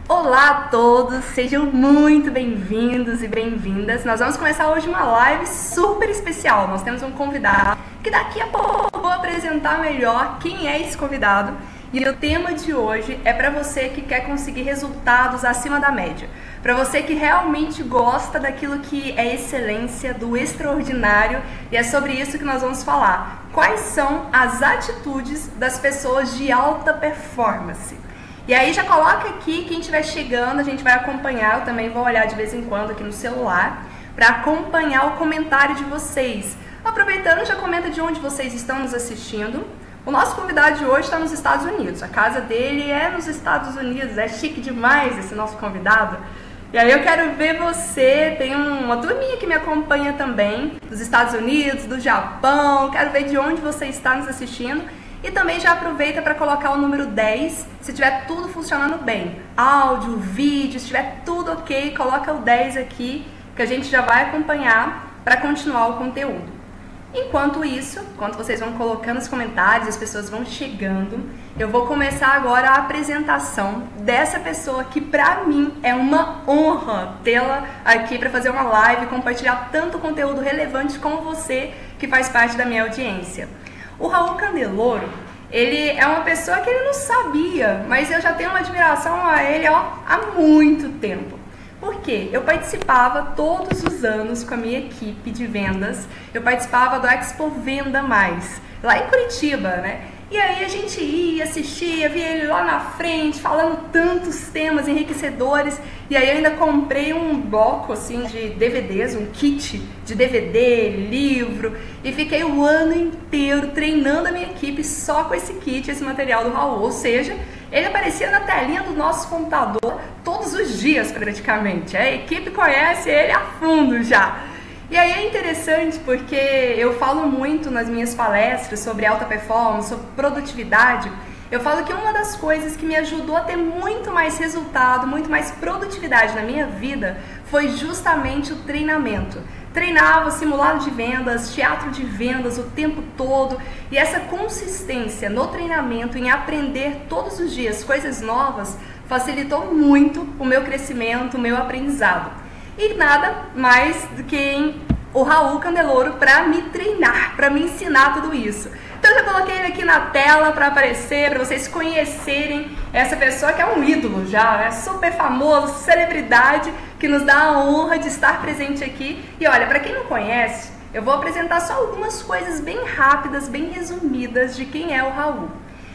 Olá a todos, sejam muito bem-vindos e bem-vindas. Nós vamos começar hoje uma live super especial. Nós temos um convidado que daqui a pouco eu vou apresentar melhor quem é esse convidado. E o tema de hoje é para você que quer conseguir resultados acima da média. Para você que realmente gosta daquilo que é excelência, do extraordinário. E é sobre isso que nós vamos falar. Quais são as atitudes das pessoas de alta performance? E aí já coloca aqui, quem estiver chegando, a gente vai acompanhar, eu também vou olhar de vez em quando aqui no celular, para acompanhar o comentário de vocês. Aproveitando, já comenta de onde vocês estão nos assistindo. O nosso convidado de hoje está nos Estados Unidos, a casa dele é nos Estados Unidos, é chique demais esse nosso convidado. E aí eu quero ver você, tem uma turminha que me acompanha também, dos Estados Unidos, do Japão, quero ver de onde você está nos assistindo. E também já aproveita para colocar o número 10, se tiver tudo funcionando bem. Áudio, vídeo, se tiver tudo ok, coloca o 10 aqui, que a gente já vai acompanhar para continuar o conteúdo. Enquanto isso, enquanto vocês vão colocando os comentários, as pessoas vão chegando, eu vou começar agora a apresentação dessa pessoa que para mim é uma honra tê-la aqui para fazer uma live e compartilhar tanto conteúdo relevante como você que faz parte da minha audiência. O Raul Candeloro, ele é uma pessoa que ele não sabia, mas eu já tenho uma admiração a ele há muito tempo. Por quê? Eu participava todos os anos com a minha equipe de vendas, eu participava do Expo Venda Mais, lá em Curitiba, né? E aí a gente ia, assistia, via ele lá na frente, falando tantos temas enriquecedores. E aí eu ainda comprei um bloco assim de DVDs, um kit de DVD, livro. E fiquei o ano inteiro treinando a minha equipe só com esse kit, esse material do Raul. Ou seja, ele aparecia na telinha do nosso computador todos os dias praticamente. A equipe conhece ele a fundo já. E aí é interessante porque eu falo muito nas minhas palestras sobre alta performance, sobre produtividade. Eu falo que uma das coisas que me ajudou a ter muito mais resultado, muito mais produtividade na minha vida foi justamente o treinamento. Treinava simulado de vendas, teatro de vendas o tempo todo e essa consistência no treinamento, em aprender todos os dias coisas novas, facilitou muito o meu crescimento, o meu aprendizado. E nada mais do que o Raul Candeloro para me treinar, para me ensinar tudo isso. Então eu já coloquei ele aqui na tela para aparecer, para vocês conhecerem essa pessoa que é um ídolo já, é super famoso, celebridade, que nos dá a honra de estar presente aqui. E olha, para quem não conhece, eu vou apresentar só algumas coisas bem rápidas, bem resumidas de quem é o Raul.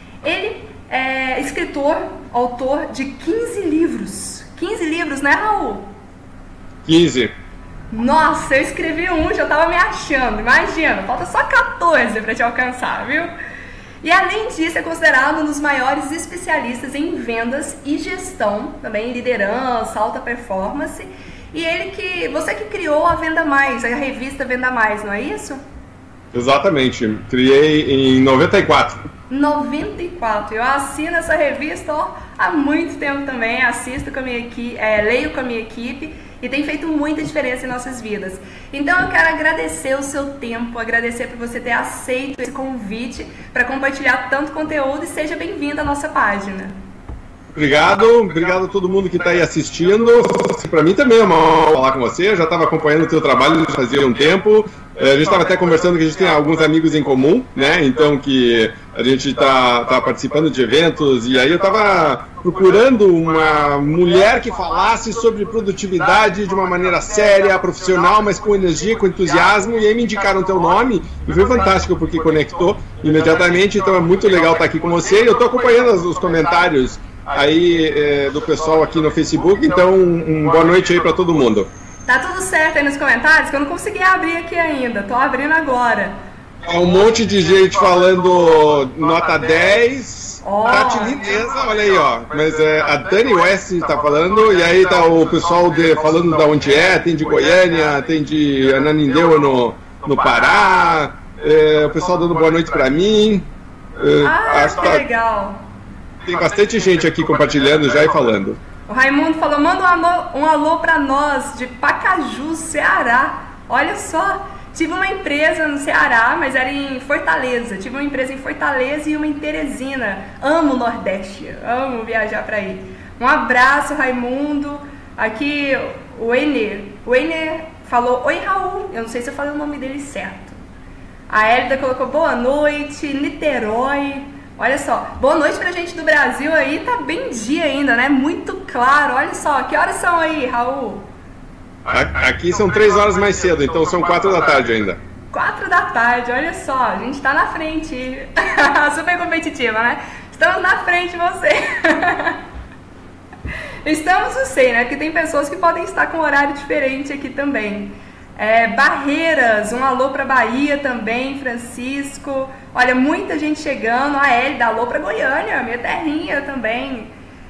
Ele é escritor, autor de 15 livros. 15 livros, né, Raul? 15. Nossa, eu escrevi um, já tava me achando. Imagina, falta só 14 para te alcançar, viu? E além disso, é considerado um dos maiores especialistas em vendas e gestão, também em liderança, alta performance. E você que criou a Venda Mais, a revista Venda Mais, não é isso? Exatamente, criei em 94. 94, eu assino essa revista há muito tempo também, assisto com a minha equipe, leio com a minha equipe. E tem feito muita diferença em nossas vidas. Então eu quero agradecer o seu tempo, agradecer por você ter aceito esse convite para compartilhar tanto conteúdo e seja bem-vindo à nossa página. Obrigado a todo mundo que está aí assistindo. Para mim também é uma honra falar com você, eu já estava acompanhando o teu trabalho fazia um tempo. A gente estava até conversando que a gente tem alguns amigos em comum, né? Então que a gente está participando de eventos e aí eu estava procurando uma mulher que falasse sobre produtividade de uma maneira séria, profissional, mas com energia, com entusiasmo, e aí me indicaram o teu nome e foi fantástico porque conectou imediatamente, então é muito legal estar aqui com você e eu estou acompanhando os comentários aí do pessoal aqui no Facebook, então boa noite aí para todo mundo. Tá tudo certo aí nos comentários, que eu não consegui abrir aqui ainda, tô abrindo agora. Há um monte de gente falando nota 10, Tati lindeza, olha aí, ó. Mas a Dani West tá falando, e aí tá o pessoal falando da onde tem de Goiânia, tem de Ananindeua no Pará, o pessoal dando boa noite pra mim. Que legal. Tem bastante gente aqui compartilhando já e falando. O Raimundo falou, manda um alô pra nós, de Pacaju, Ceará. Olha só, tive uma empresa no Ceará, mas era em Fortaleza. Tive uma empresa em Fortaleza e uma em Teresina. Amo o Nordeste, amo viajar pra aí. Um abraço, Raimundo. Aqui, o Ener falou, oi, Raul. Eu não sei se eu falei o nome dele certo. A Hélida colocou boa noite, Niterói. Olha só, boa noite pra gente do Brasil aí, tá bem dia ainda, né? Muito claro, olha só, que horas são aí, Raul? Aqui são 3 horas mais cedo, então são 4 da tarde ainda. 4 da tarde, olha só, a gente tá na frente. Super competitiva, né? Estamos na frente de você. Estamos, não sei, né? Porque tem pessoas que podem estar com horário diferente aqui também. Barreiras, um alô pra Bahia também, Francisco. Olha, muita gente chegando. A Hélida, alô pra Goiânia, minha terrinha também.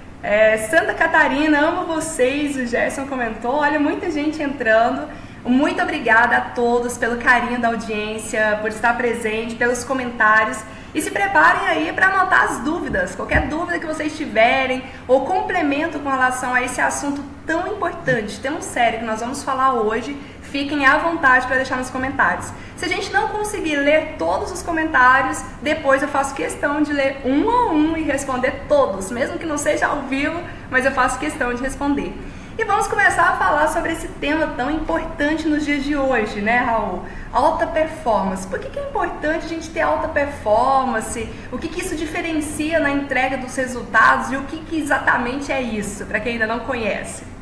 Santa Catarina, amo vocês, o Gerson comentou. Olha, muita gente entrando. Muito obrigada a todos pelo carinho da audiência, por estar presente, pelos comentários. E se preparem aí para anotar as dúvidas. Qualquer dúvida que vocês tiverem ou complemento com relação a esse assunto tão importante, tão sério que nós vamos falar hoje, fiquem à vontade para deixar nos comentários. Se a gente não conseguir ler todos os comentários, depois eu faço questão de ler um a um e responder todos, mesmo que não seja ao vivo, mas eu faço questão de responder. E vamos começar a falar sobre esse tema tão importante nos dias de hoje, né, Raul? Alta performance. Por que é importante a gente ter alta performance? O que isso diferencia na entrega dos resultados e o que exatamente é isso, para quem ainda não conhece?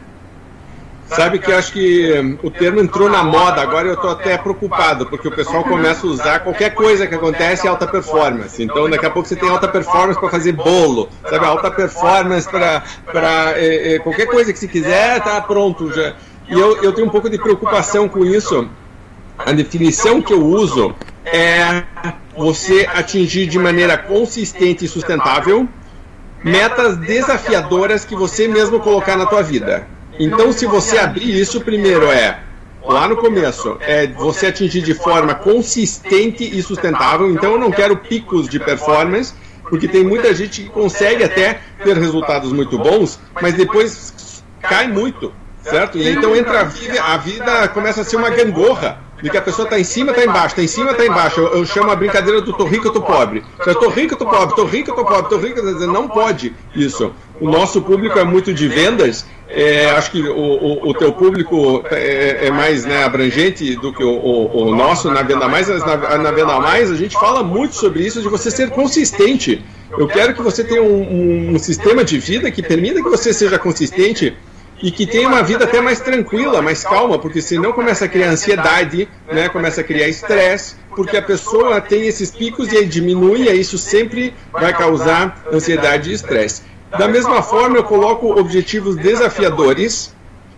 Sabe que eu acho que o termo entrou na moda, agora eu estou até preocupado, porque o pessoal começa a usar qualquer coisa que acontece alta performance. Então daqui a pouco você tem alta performance para fazer bolo, sabe? Alta performance para qualquer coisa que se quiser, tá pronto já. E eu tenho um pouco de preocupação com isso. A definição que eu uso é você atingir de maneira consistente e sustentável metas desafiadoras que você mesmo colocar na tua vida. Então, se você abrir isso, primeiro lá no começo, você atingir de forma consistente e sustentável. Então, eu não quero picos de performance, porque tem muita gente que consegue até ter resultados muito bons, mas depois cai muito, certo? E então entra a vida começa a ser uma gangorra, de que a pessoa está em cima, está embaixo, está em cima, está embaixo. Eu chamo a brincadeira do tô rico, eu tô pobre. Eu tô rico, eu tô pobre, tô rico, eu tô pobre, tô rico, não pode isso. O nosso público é muito de vendas. Acho que o teu público é mais, né, abrangente do que o nosso na Venda Mais. Na Venda Mais a gente fala muito sobre isso, de você ser consistente. Eu quero que você tenha um sistema de vida que permita que você seja consistente e que tenha uma vida até mais tranquila, mais calma, porque senão começa a criar ansiedade, né, começa a criar estresse, porque a pessoa tem esses picos e aí diminui, e isso sempre vai causar ansiedade e estresse. Da mesma forma, eu coloco objetivos desafiadores,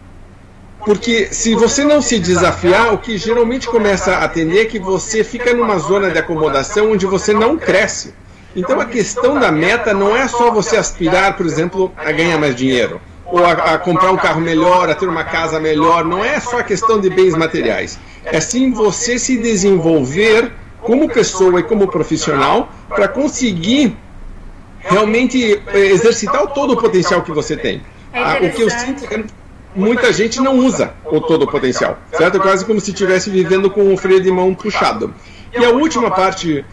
porque se você não se desafiar, o que geralmente começa a atender é que você fica numa zona de acomodação onde você não cresce. Então a questão da meta não é só você aspirar, por exemplo, a ganhar mais dinheiro, ou a comprar um carro melhor, a ter uma casa melhor. Não é só a questão de bens materiais. É sim você se desenvolver como pessoa e como profissional para conseguir realmente exercitar todo o potencial que você tem. O que eu sinto é que muita gente não usa todo o potencial, certo? Quase como se estivesse vivendo com o freio de mão puxado. E a última parte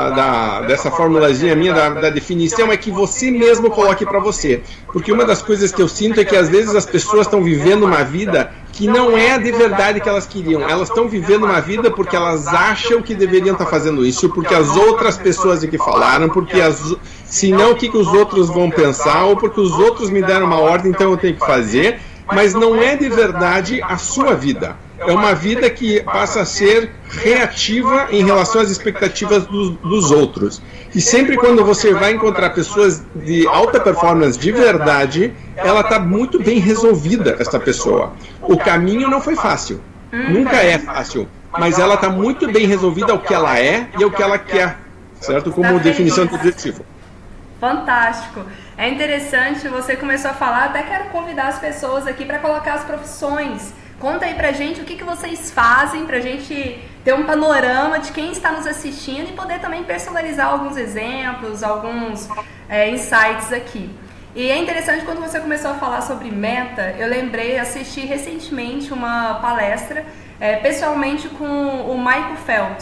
dessa formulazinha minha, da definição, é que você mesmo coloque para você. Porque uma das coisas que eu sinto é que às vezes as pessoas estão vivendo uma vida que não é de verdade que elas queriam. Elas estão vivendo uma vida porque elas acham que deveriam estar fazendo isso, porque as outras pessoas que falaram, porque senão o que os outros vão pensar, ou porque os outros me deram uma ordem, então eu tenho que fazer. Mas não é de verdade a sua vida. É uma vida que passa a ser reativa em relação às expectativas dos outros. E sempre quando você vai encontrar pessoas de alta performance de verdade, ela está muito bem resolvida, essa pessoa. O caminho não foi fácil. Nunca é fácil. Mas ela está muito bem resolvida ao que ela é e ao que ela quer. Certo? Como definição do objetivo. Fantástico. É interessante, você começou a falar, até quero convidar as pessoas aqui para colocar as profissões. Conta aí pra gente o que vocês fazem, pra gente ter um panorama de quem está nos assistindo e poder também personalizar alguns exemplos, alguns insights aqui. E é interessante, quando você começou a falar sobre meta, eu lembrei, assisti recentemente uma palestra, pessoalmente com o Michael Phelps.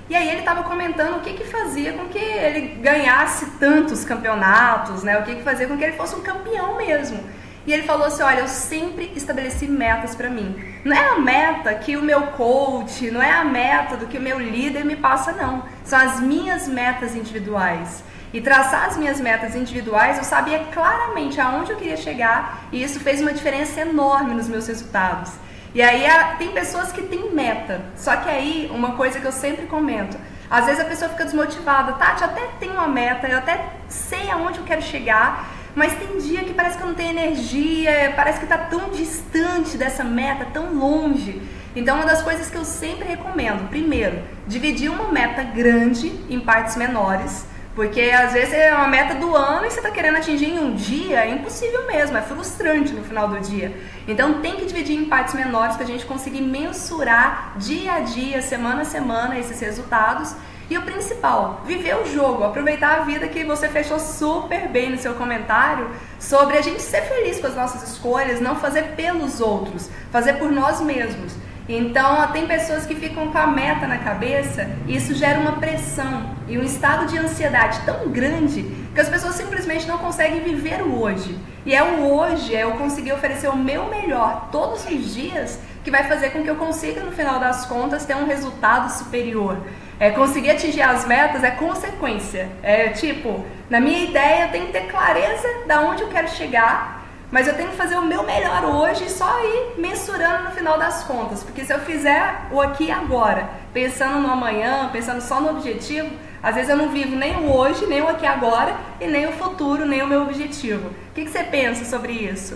E aí ele estava comentando o que fazia com que ele ganhasse tantos campeonatos, né? O que fazia com que ele fosse um campeão mesmo. E ele falou assim, olha, eu sempre estabeleci metas para mim. Não é a meta que o meu coach, não é a meta do que o meu líder me passa, não. São as minhas metas individuais. E traçar as minhas metas individuais, eu sabia claramente aonde eu queria chegar e isso fez uma diferença enorme nos meus resultados. E aí tem pessoas que têm meta, só que aí uma coisa que eu sempre comento, às vezes a pessoa fica desmotivada, Tati, eu até tenho uma meta, eu até sei aonde eu quero chegar, mas tem dia que parece que eu não tenho energia, parece que está tão distante dessa meta, tão longe. Então uma das coisas que eu sempre recomendo, primeiro, dividir uma meta grande em partes menores, porque às vezes é uma meta do ano e você está querendo atingir em um dia, é impossível mesmo, é frustrante no final do dia. Então tem que dividir em partes menores para a gente conseguir mensurar dia a dia, semana a semana esses resultados. E o principal, viver o jogo, aproveitar a vida, que você fechou super bem no seu comentário sobre a gente ser feliz com as nossas escolhas, não fazer pelos outros, fazer por nós mesmos. Então tem pessoas que ficam com a meta na cabeça e isso gera uma pressão e um estado de ansiedade tão grande que as pessoas simplesmente não conseguem viver o hoje. E é o hoje, é eu conseguir oferecer o meu melhor todos os dias que vai fazer com que eu consiga, no final das contas, ter um resultado superior. Conseguir atingir as metas é consequência. Tipo, na minha ideia eu tenho que ter clareza de onde eu quero chegar, mas eu tenho que fazer o meu melhor hoje e só ir mensurando no final das contas. Porque se eu fizer o aqui e agora, pensando no amanhã, pensando só no objetivo, às vezes eu não vivo nem o hoje, nem o aqui e agora, e nem o futuro, nem o meu objetivo. O que você pensa sobre isso?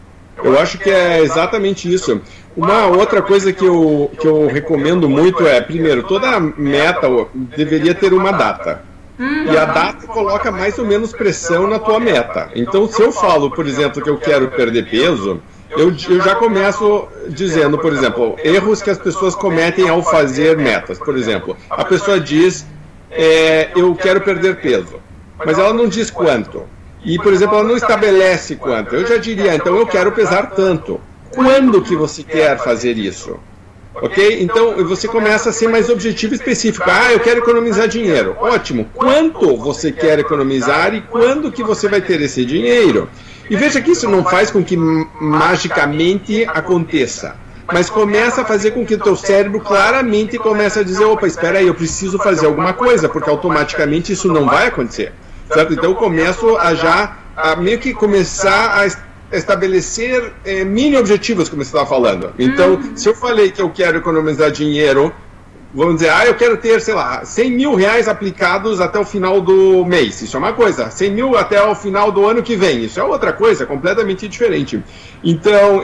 Eu acho que é exatamente isso. Uma outra coisa que eu recomendo muito é, primeiro, toda meta deveria ter uma data. E a data coloca mais ou menos pressão na tua meta. Então, se eu falo, por exemplo, que eu quero perder peso, eu já começo dizendo, por exemplo, erros que as pessoas cometem ao fazer metas. Por exemplo, a pessoa diz, eu quero perder peso, mas ela não diz quanto. E, por exemplo, ela não estabelece quanto. Eu já diria, então eu quero pesar tanto. Quando que você quer fazer isso? Ok? Então você começa a ser mais objetivo e específico. Eu quero economizar dinheiro. Ótimo. Quanto você quer economizar e quando que você vai ter esse dinheiro? E veja que isso não faz com que magicamente aconteça. Mas começa a fazer com que o teu cérebro claramente comece a dizer, opa, espera aí, eu preciso fazer alguma coisa, porque automaticamente isso não vai acontecer. Certo? Então eu começo a meio que começar a estabelecer mini objetivos, como você estava falando. Então, se eu falei que eu quero economizar dinheiro, vamos dizer, eu quero ter, sei lá, 100 mil reais aplicados até o final do mês. Isso é uma coisa. 100 mil até o final do ano que vem. Isso é outra coisa, completamente diferente. Então,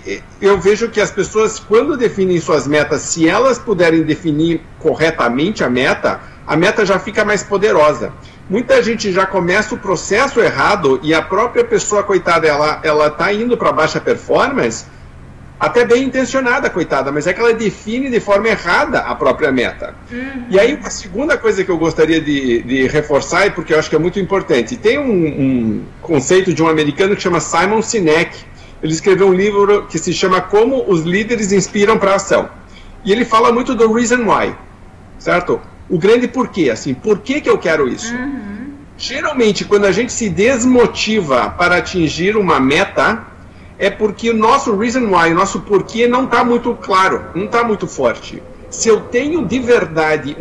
eu vejo que as pessoas, quando definem suas metas, se elas puderem definir corretamente a meta já fica mais poderosa. Muita gente já começa o processo errado e a própria pessoa, coitada, ela está indo para baixa performance, até bem intencionada, coitada, mas é que ela define de forma errada a própria meta. E aí, a segunda coisa que eu gostaria de reforçar, e porque eu acho que é muito importante, tem um conceito de um americano que chama Simon Sinek. Ele escreveu um livro que se chama Como os Líderes Inspiram para a Ação. E ele fala muito do reason why, certo? O grande porquê, assim, por que eu quero isso? Geralmente, quando a gente se desmotiva para atingir uma meta, é porque o nosso reason why, o nosso porquê não está muito claro, não está muito forte. Se eu tenho de verdade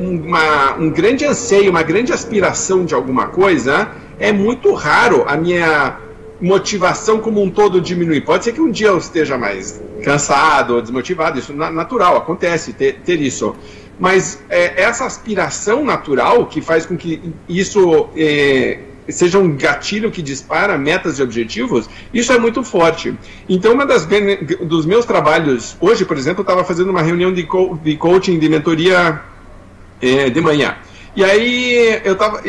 um grande anseio, uma grande aspiração de alguma coisa, é muito raro a minha motivação como um todo diminuir. Pode ser que um dia eu esteja mais cansado ou desmotivado, isso é natural, acontece ter isso. Mas essa aspiração natural que faz com que isso seja um gatilho que dispara metas e objetivos, isso é muito forte. Então, dos meus trabalhos, hoje, por exemplo, eu estava fazendo uma reunião de coaching, de mentoria de manhã. E aí,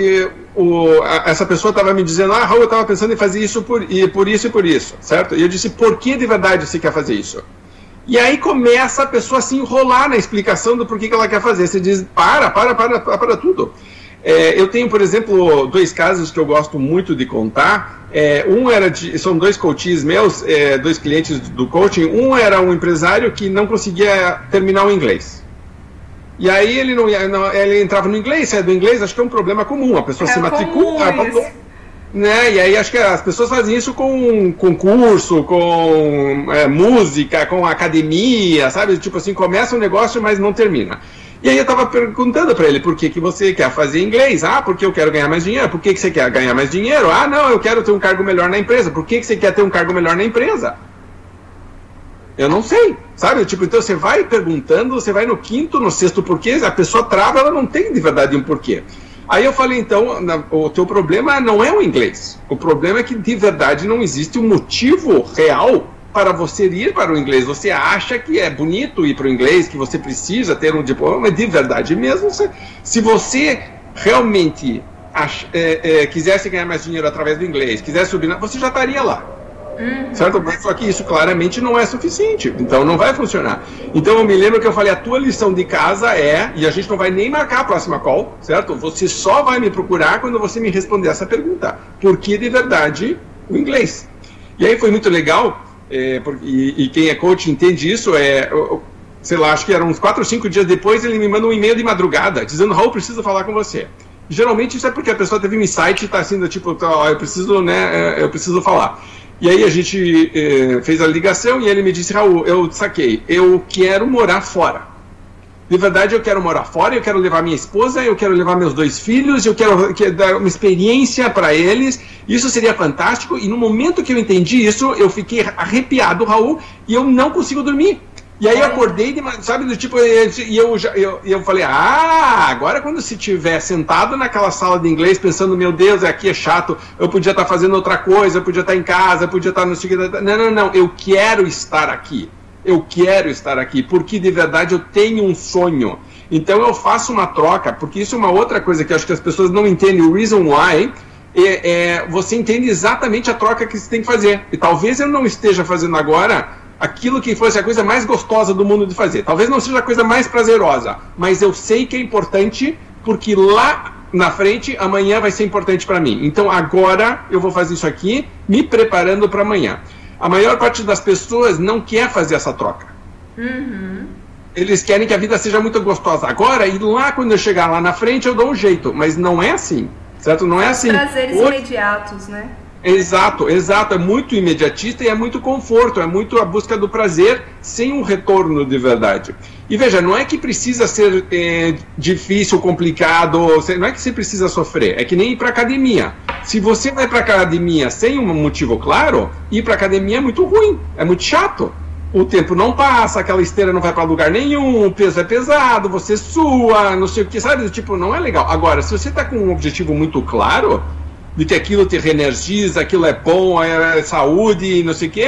essa pessoa estava me dizendo, Raul, eu estava pensando em fazer isso por isso e por isso, certo? E eu disse, por que de verdade você quer fazer isso? E aí começa a pessoa a se enrolar na explicação do porquê que ela quer fazer. Você diz, para tudo. Eu tenho, por exemplo, 2 casos que eu gosto muito de contar. São 2 coaches meus, 2 clientes do coaching. Um era um empresário que não conseguia terminar o inglês. E aí ele entrava no inglês, saia do inglês, acho que é um problema comum. A pessoa se matricula, né? E aí acho que as pessoas fazem isso com curso, com música, com academia, sabe? Tipo assim, começa um negócio, mas não termina. E aí eu tava perguntando para ele, por que você quer fazer inglês? Ah, porque eu quero ganhar mais dinheiro. Por que você quer ganhar mais dinheiro? Ah, não, eu quero ter um cargo melhor na empresa. Por que você quer ter um cargo melhor na empresa? Eu não sei, sabe? Tipo, então você vai perguntando, você vai no quinto, no sexto porquê, a pessoa trava, ela não tem de verdade um porquê. Aí eu falei, então, o teu problema não é o inglês. O problema é que de verdade não existe um motivo real para você ir para o inglês. Você acha que é bonito ir para o inglês, que você precisa ter um diploma, mas de verdade mesmo, se você realmente quisesse ganhar mais dinheiro através do inglês, quisesse subir, você já estaria lá. Certo? Só que isso claramente não é suficiente, então não vai funcionar. Então eu me lembro que eu falei, a tua lição de casa e a gente não vai nem marcar a próxima call, certo? Você só vai me procurar quando você me responder essa pergunta, por que de verdade o inglês? E aí foi muito legal, e quem é coach entende isso, sei lá, acho que eram uns 4 ou 5 dias depois, ele me manda um e-mail de madrugada, dizendo, Raul, preciso falar com você. Geralmente isso é porque a pessoa teve um insight e está assim, tipo, eu preciso falar. E aí a gente fez a ligação e ele me disse, Raul, eu saquei, eu quero morar fora. De verdade, eu quero morar fora, eu quero levar minha esposa, eu quero levar meus 2 filhos, eu quero dar uma experiência para eles, isso seria fantástico. E no momento que eu entendi isso, eu fiquei arrepiado, Raul, e eu não consigo dormir. E aí eu acordei, sabe, do tipo, e eu falei, agora quando se estiver sentado naquela sala de inglês pensando, meu Deus, aqui é chato, eu podia estar fazendo outra coisa, eu podia estar em casa, eu podia estar no... Não, eu quero estar aqui. Eu quero estar aqui, porque de verdade eu tenho um sonho. Então eu faço uma troca, porque isso é uma outra coisa que eu acho que as pessoas não entendem, o reason why, você entende exatamente a troca que você tem que fazer. E talvez eu não esteja fazendo agora aquilo que fosse a coisa mais gostosa do mundo de fazer. Talvez não seja a coisa mais prazerosa, mas eu sei que é importante, porque lá na frente, amanhã vai ser importante para mim. Então agora eu vou fazer isso aqui, me preparando para amanhã. A maior parte das pessoas não quer fazer essa troca. Eles querem que a vida seja muito gostosa agora, e lá quando eu chegar lá na frente eu dou um jeito, mas não é assim, certo? Não é assim. Prazeres imediatos, né? Exato, é muito imediatista e é muito conforto, é muito a busca do prazer sem um retorno de verdade. E veja, não é que precisa ser difícil, complicado, não é que você precisa sofrer, é que nem ir para academia. Se você vai para academia sem um motivo claro, ir para academia é muito ruim, é muito chato. O tempo não passa, aquela esteira não vai para lugar nenhum, o peso é pesado, você sua, não sei o que, sabe? Tipo, não é legal. Agora, se você está com um objetivo muito claro, de que aquilo te reenergiza, aquilo é bom, é saúde, não sei o que,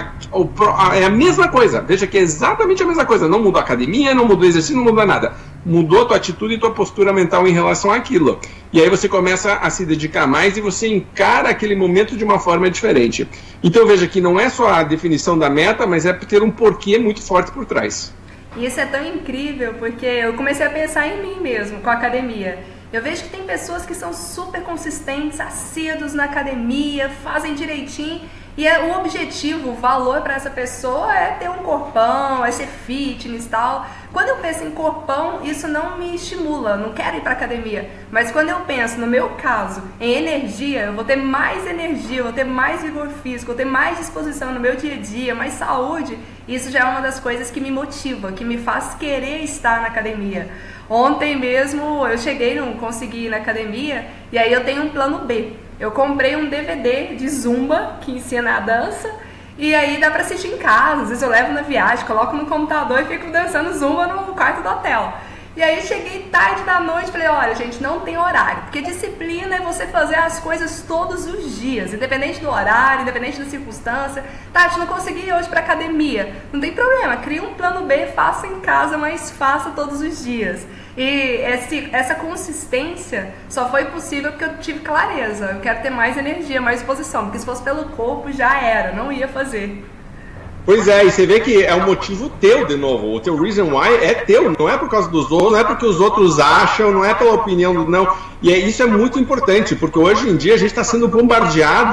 é a mesma coisa. Veja que é exatamente a mesma coisa. Não mudou a academia, não mudou o exercício, não mudou nada. Mudou a tua atitude e tua postura mental em relação àquilo. E aí você começa a se dedicar mais e você encara aquele momento de uma forma diferente. Então veja que não é só a definição da meta, mas é ter um porquê muito forte por trás. E isso é tão incrível, porque eu comecei a pensar em mim mesmo, com a academia. Eu vejo que tem pessoas que são super consistentes, assíduos na academia, fazem direitinho, e o objetivo, o valor para essa pessoa é ter um corpão, é ser fitness e tal. Quando eu penso em corpão, isso não me estimula, não quero ir para academia. Mas quando eu penso, no meu caso, em energia, eu vou ter mais energia, eu vou ter mais vigor físico, eu vou ter mais disposição no meu dia a dia, mais saúde. Isso já é uma das coisas que me motiva, que me faz querer estar na academia. Ontem mesmo eu cheguei, não consegui ir na academia, e aí eu tenho um plano B. Eu comprei um DVD de Zumba, que ensina a dança, e aí dá pra assistir em casa. Às vezes eu levo na viagem, coloco no computador e fico dançando Zumba no quarto do hotel. E aí cheguei tarde da noite e falei, olha gente, não tem horário, porque disciplina é você fazer as coisas todos os dias, independente do horário, independente da circunstância. Tati, não consegui ir hoje pra academia, não tem problema, cria um plano B, faça em casa, mas faça todos os dias. E essa consistência só foi possível porque eu tive clareza, eu quero ter mais energia, mais disposição, porque se fosse pelo corpo já era, não ia fazer. Pois é, e você vê que é um motivo teu, de novo, o teu reason why é teu, não é por causa dos outros, não é porque os outros acham, não é pela opinião, não. E isso é muito importante, porque hoje em dia a gente está sendo bombardeado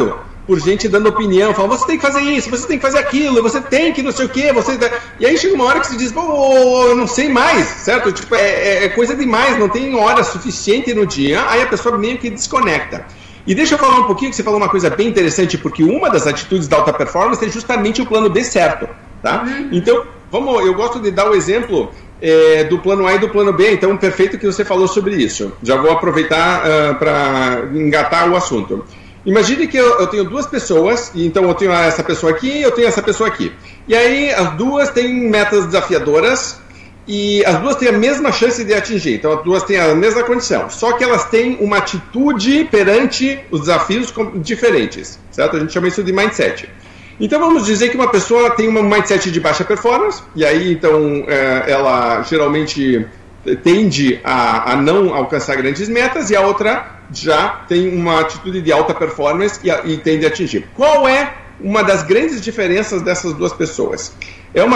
por gente dando opinião, falando, você tem que fazer isso, você tem que fazer aquilo, você tem que não sei o quê, e aí chega uma hora que você diz, pô, eu não sei mais, certo? Tipo, é coisa demais, não tem hora suficiente no dia, aí a pessoa meio que desconecta. E deixa eu falar um pouquinho, que você falou uma coisa bem interessante, porque uma das atitudes da alta performance é justamente o plano B certo, tá? Então, eu gosto de dar o exemplo do plano A e do plano B, então perfeito que você falou sobre isso. Já vou aproveitar para engatar o assunto. Imagine que eu tenho duas pessoas, então eu tenho essa pessoa aqui e eu tenho essa pessoa aqui. E aí as duas têm metas desafiadoras e as duas têm a mesma chance de atingir, então as duas têm a mesma condição, só que elas têm uma atitude perante os desafios diferentes, certo? A gente chama isso de mindset. Então vamos dizer que uma pessoa tem um mindset de baixa performance, e aí então ela geralmente tende a não alcançar grandes metas, e a outra já tem uma atitude de alta performance e tende a atingir. Qual é uma das grandes diferenças dessas duas pessoas? É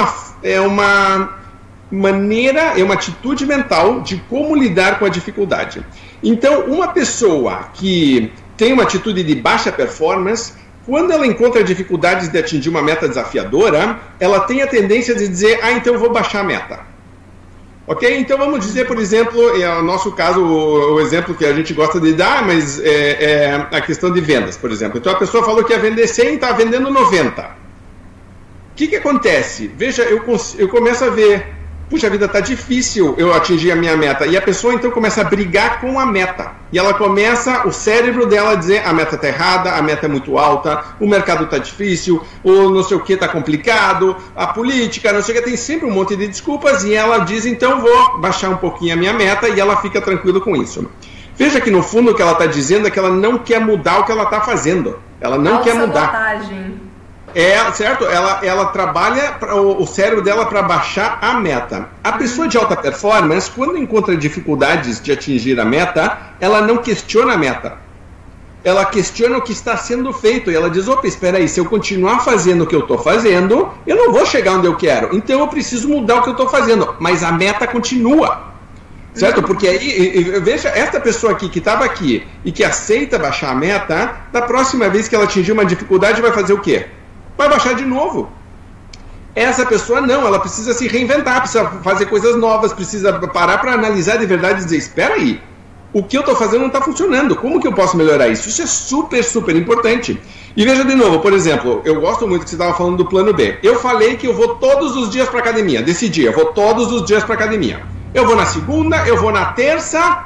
uma maneira, é uma atitude mental de como lidar com a dificuldade. Então, uma pessoa que tem uma atitude de baixa performance, quando ela encontra dificuldades de atingir uma meta desafiadora, ela tem a tendência de dizer, então eu vou baixar a meta. Ok? Então vamos dizer, por exemplo, no nosso caso, o exemplo que a gente gosta de dar, mas é a questão de vendas, por exemplo. Então a pessoa falou que ia vender 100 e está vendendo 90. O que acontece? Veja, eu começo a ver, puxa, a vida está difícil eu atingir a minha meta. E a pessoa então começa a brigar com a meta. E ela começa, o cérebro dela a dizer, a meta está errada, a meta é muito alta, o mercado está difícil, o não sei o que está complicado, a política, não sei o que, tem sempre um monte de desculpas. E ela diz, então vou baixar um pouquinho a minha meta, e ela fica tranquila com isso. Veja que no fundo o que ela está dizendo é que ela não quer mudar o que ela está fazendo. Ela não quer mudar. Certo? Ela trabalha o cérebro dela para baixar a meta. A pessoa de alta performance, quando encontra dificuldades de atingir a meta, ela não questiona a meta. Ela questiona o que está sendo feito. E ela diz, opa, espera aí, se eu continuar fazendo o que eu estou fazendo, eu não vou chegar onde eu quero. Então eu preciso mudar o que eu estou fazendo. Mas a meta continua. Certo? Porque aí, veja, essa pessoa aqui que estava aqui e que aceita baixar a meta, da próxima vez que ela atingir uma dificuldade, vai fazer o quê? Vai baixar de novo. Essa pessoa não, ela precisa se reinventar, precisa fazer coisas novas, precisa parar para analisar de verdade e dizer, espera aí, o que eu estou fazendo não está funcionando, como que eu posso melhorar isso? Isso é super, super importante. E veja de novo, por exemplo, eu gosto muito que você estava falando do plano B. Eu falei que eu vou todos os dias para academia, decidi, eu vou todos os dias para academia. Eu vou na segunda, eu vou na terça,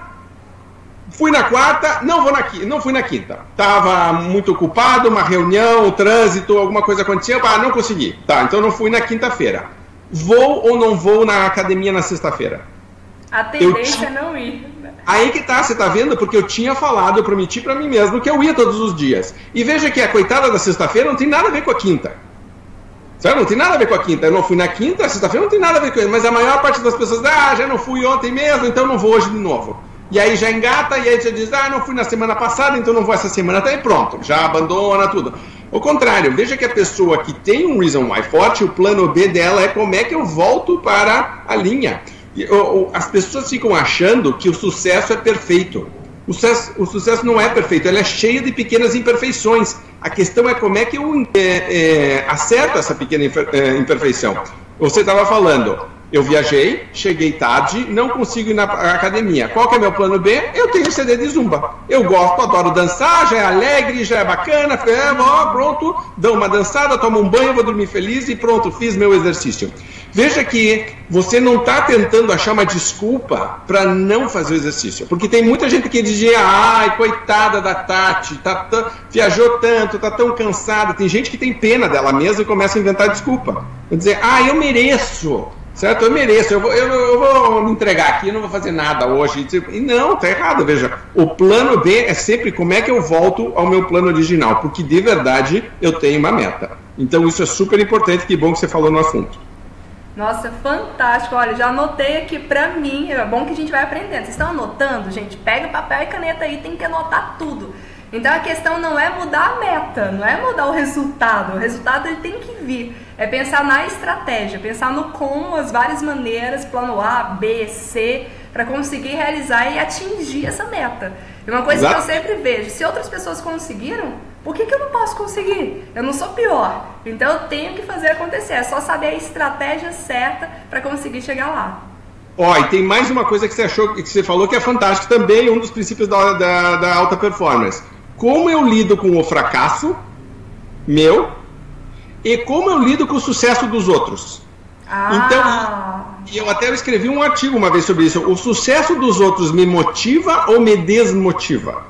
fui na quarta, não fui na quinta. Estava muito ocupado, uma reunião, trânsito, alguma coisa aconteceu, não consegui. Tá, então não fui na quinta-feira. Vou ou não vou na academia na sexta-feira? A tendência é não ir. Aí que tá, você tá vendo? Porque eu tinha falado, eu prometi para mim mesmo que eu ia todos os dias. E veja que a coitada da sexta-feira não tem nada a ver com a quinta. Sabe? Não tem nada a ver com a quinta. Eu não fui na quinta, a sexta-feira não tem nada a ver com isso. Mas a maior parte das pessoas, já não fui ontem mesmo, então não vou hoje de novo. E aí já engata, e aí já diz, não fui na semana passada, então não vou essa semana, até pronto, já abandona tudo. Ao contrário, veja que a pessoa que tem um reason why forte, o plano B dela é como é que eu volto para a linha. As pessoas ficam achando que o sucesso é perfeito. O sucesso não é perfeito, ele é cheio de pequenas imperfeições. A questão é como é que eu acerto essa pequena imperfeição. Você estava falando, eu viajei, cheguei tarde, não consigo ir na academia. Qual que é meu plano B? Eu tenho CD de Zumba. Eu gosto, adoro dançar, já é alegre, já é bacana. Pronto, dou uma dançada, tomo um banho, vou dormir feliz e pronto, fiz meu exercício. Veja que você não está tentando achar uma desculpa para não fazer o exercício. Porque tem muita gente que dizia, coitada da Tati, viajou tanto, está tão cansada. Tem gente que tem pena dela mesma e começa a inventar desculpa. Quer dizer, eu mereço. Certo? Eu mereço, eu vou me entregar aqui, eu não vou fazer nada hoje. E não, tá errado, veja. O plano B é sempre como é que eu volto ao meu plano original, porque de verdade eu tenho uma meta. Então isso é super importante, que bom que você falou no assunto. Nossa, fantástico. Olha, já anotei aqui pra mim, é bom que a gente vai aprendendo. Vocês estão anotando, gente? Pega papel e caneta aí, tem que anotar tudo. Então a questão não é mudar a meta, não é mudar o resultado ele tem que vir. É pensar na estratégia, pensar no como, as várias maneiras, plano A, B, C, para conseguir realizar e atingir essa meta. E uma coisa que eu sempre vejo, se outras pessoas conseguiram, por que eu não posso conseguir? Eu não sou pior, então eu tenho que fazer acontecer, é só saber a estratégia certa para conseguir chegar lá. Ó, e tem mais uma coisa que você falou que é fantástico também, um dos princípios da alta performance. Como eu lido com o fracasso meu e como eu lido com o sucesso dos outros. Então, eu até escrevi um artigo uma vez sobre isso. O sucesso dos outros me motiva ou me desmotiva?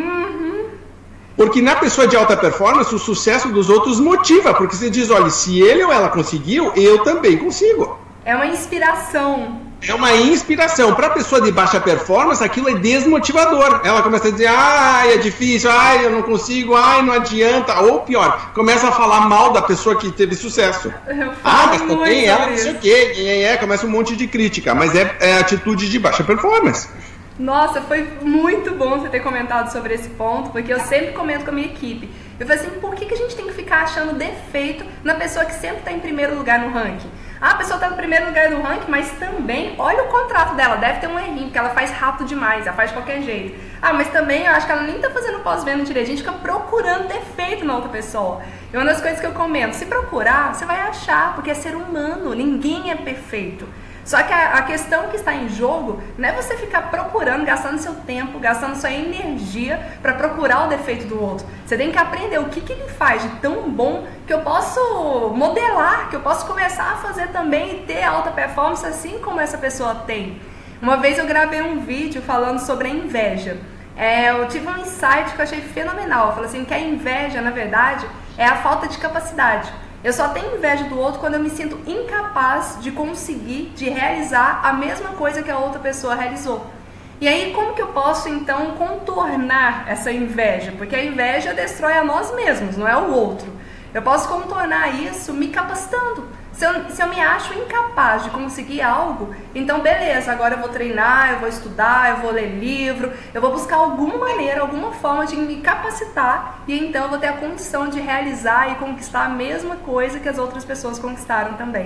Porque na pessoa de alta performance, o sucesso dos outros motiva, porque você diz, olha, se ele ou ela conseguiu, eu também consigo. É uma inspiração. É uma inspiração. Para a pessoa de baixa performance, aquilo é desmotivador. Ela começa a dizer, ai, é difícil, ai, eu não consigo, ai, não adianta. Ou pior, começa a falar mal da pessoa que teve sucesso. Mas também ela, não sei o quê. Começa um monte de crítica, mas é atitude de baixa performance. Nossa, foi muito bom você ter comentado sobre esse ponto, porque eu sempre comento com a minha equipe. Eu falei assim, por que a gente tem que ficar achando defeito na pessoa que sempre está em primeiro lugar no ranking? A pessoa está no primeiro lugar do ranking, mas também, olha o contrato dela, deve ter um errinho, porque ela faz rápido demais, ela faz de qualquer jeito. Mas também eu acho que ela nem está fazendo pós-venda direito, a gente fica procurando defeito na outra pessoa. E uma das coisas que eu comento, se procurar, você vai achar, porque é ser humano, ninguém é perfeito. Só que a questão que está em jogo não é você ficar procurando, gastando seu tempo, gastando sua energia para procurar o defeito do outro. Você tem que aprender o que ele faz de tão bom que eu posso modelar, que eu posso começar a fazer também e ter alta performance assim como essa pessoa tem. Uma vez eu gravei um vídeo falando sobre a inveja. Eu tive um insight que eu achei fenomenal. Eu falei assim, que a inveja, na verdade, é a falta de capacidade. Eu só tenho inveja do outro quando eu me sinto incapaz de conseguir, de realizar a mesma coisa que a outra pessoa realizou. E aí, como que eu posso, então, contornar essa inveja? Porque a inveja destrói a nós mesmos, não é o outro. Eu posso contornar isso me capacitando. Se eu me acho incapaz de conseguir algo, então beleza, agora eu vou treinar, eu vou estudar, eu vou ler livro, eu vou buscar alguma maneira, alguma forma de me capacitar e então eu vou ter a condição de realizar e conquistar a mesma coisa que as outras pessoas conquistaram também.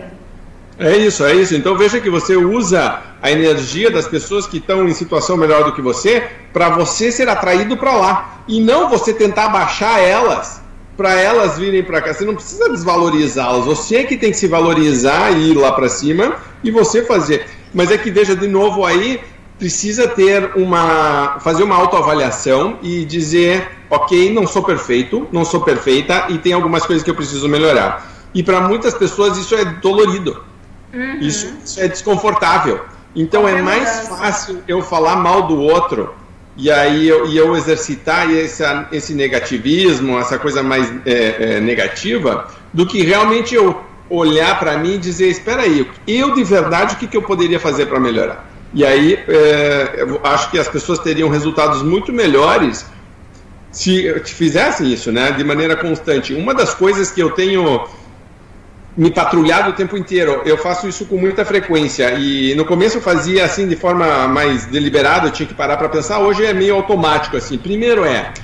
É isso. Então veja que você usa a energia das pessoas que estão em situação melhor do que você para você ser atraído para lá e não você tentar baixar elas para elas virem para cá. Você não precisa desvalorizá-las, você é que tem que se valorizar e ir lá para cima e você fazer. Mas é que, veja, de novo aí, precisa ter fazer uma autoavaliação e dizer, ok, não sou perfeito, não sou perfeita e tem algumas coisas que eu preciso melhorar. E para muitas pessoas isso é dolorido, isso é desconfortável. Então é mais fácil eu falar mal do outro e aí eu exercitar esse negativismo, essa coisa mais negativa, do que realmente eu olhar para mim e dizer, espera aí, eu de verdade o que eu poderia fazer para melhorar? E aí eu acho que as pessoas teriam resultados muito melhores se fizessem isso, né, de maneira constante. Uma das coisas que eu tenho me patrulhado o tempo inteiro, eu faço isso com muita frequência e no começo eu fazia assim de forma mais deliberada, eu tinha que parar para pensar, hoje é meio automático assim. Primeiro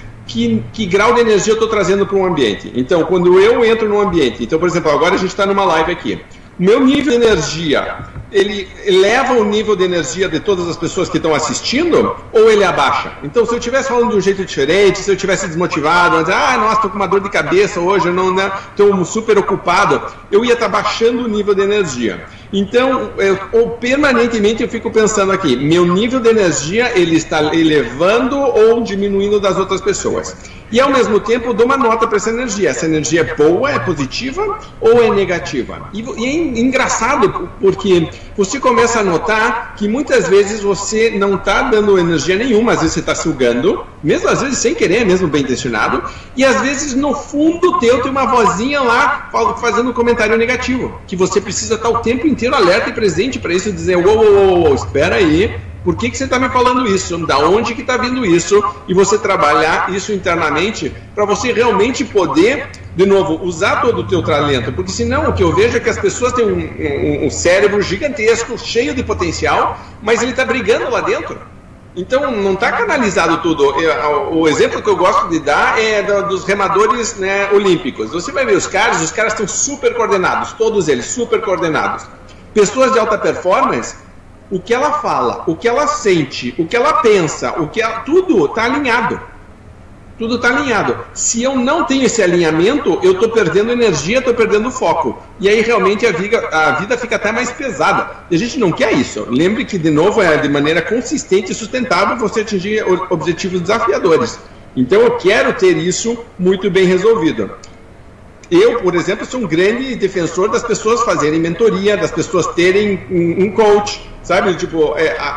que grau de energia eu estou trazendo para um ambiente. Então quando eu entro num ambiente, então por exemplo, agora a gente está numa live aqui, meu nível de energia, ele eleva o nível de energia de todas as pessoas que estão assistindo ou ele abaixa? Então se eu estivesse falando de um jeito diferente, se eu estivesse desmotivado, nossa, estou com uma dor de cabeça hoje, eu não estou super ocupado, eu ia estar baixando o nível de energia. Então, permanentemente eu fico pensando aqui, meu nível de energia ele está elevando ou diminuindo das outras pessoas. E ao mesmo tempo eu dou uma nota para essa energia. Essa energia é boa, é positiva ou é negativa? E é engraçado porque você começa a notar que muitas vezes você não está dando energia nenhuma, às vezes você está sugando, mesmo às vezes sem querer, mesmo bem intencionado, e às vezes no fundo teu tem uma vozinha lá fazendo um comentário negativo, que você precisa estar o tempo inteiro alerta e presente para isso e dizer, uou, espera aí, por que você está me falando isso? Da onde que está vindo isso? E você trabalhar isso internamente para você realmente poder, de novo, usar todo o teu talento. Porque senão o que eu vejo é que as pessoas têm um cérebro gigantesco, cheio de potencial, mas ele está brigando lá dentro. Então não está canalizado tudo. O exemplo que eu gosto de dar é dos remadores, né, olímpicos. Você vai ver os caras estão super coordenados, todos eles super coordenados. Pessoas de alta performance, o que ela fala, o que ela sente, o que ela pensa, tudo está alinhado. Tudo está alinhado. Se eu não tenho esse alinhamento, eu estou perdendo energia, estou perdendo foco. E aí realmente a vida fica até mais pesada. E a gente não quer isso. Lembre que, de novo, é de maneira consistente e sustentável você atingir objetivos desafiadores. Então eu quero ter isso muito bem resolvido. Eu, por exemplo, sou um grande defensor das pessoas fazerem mentoria, das pessoas terem um coach, sabe? Tipo,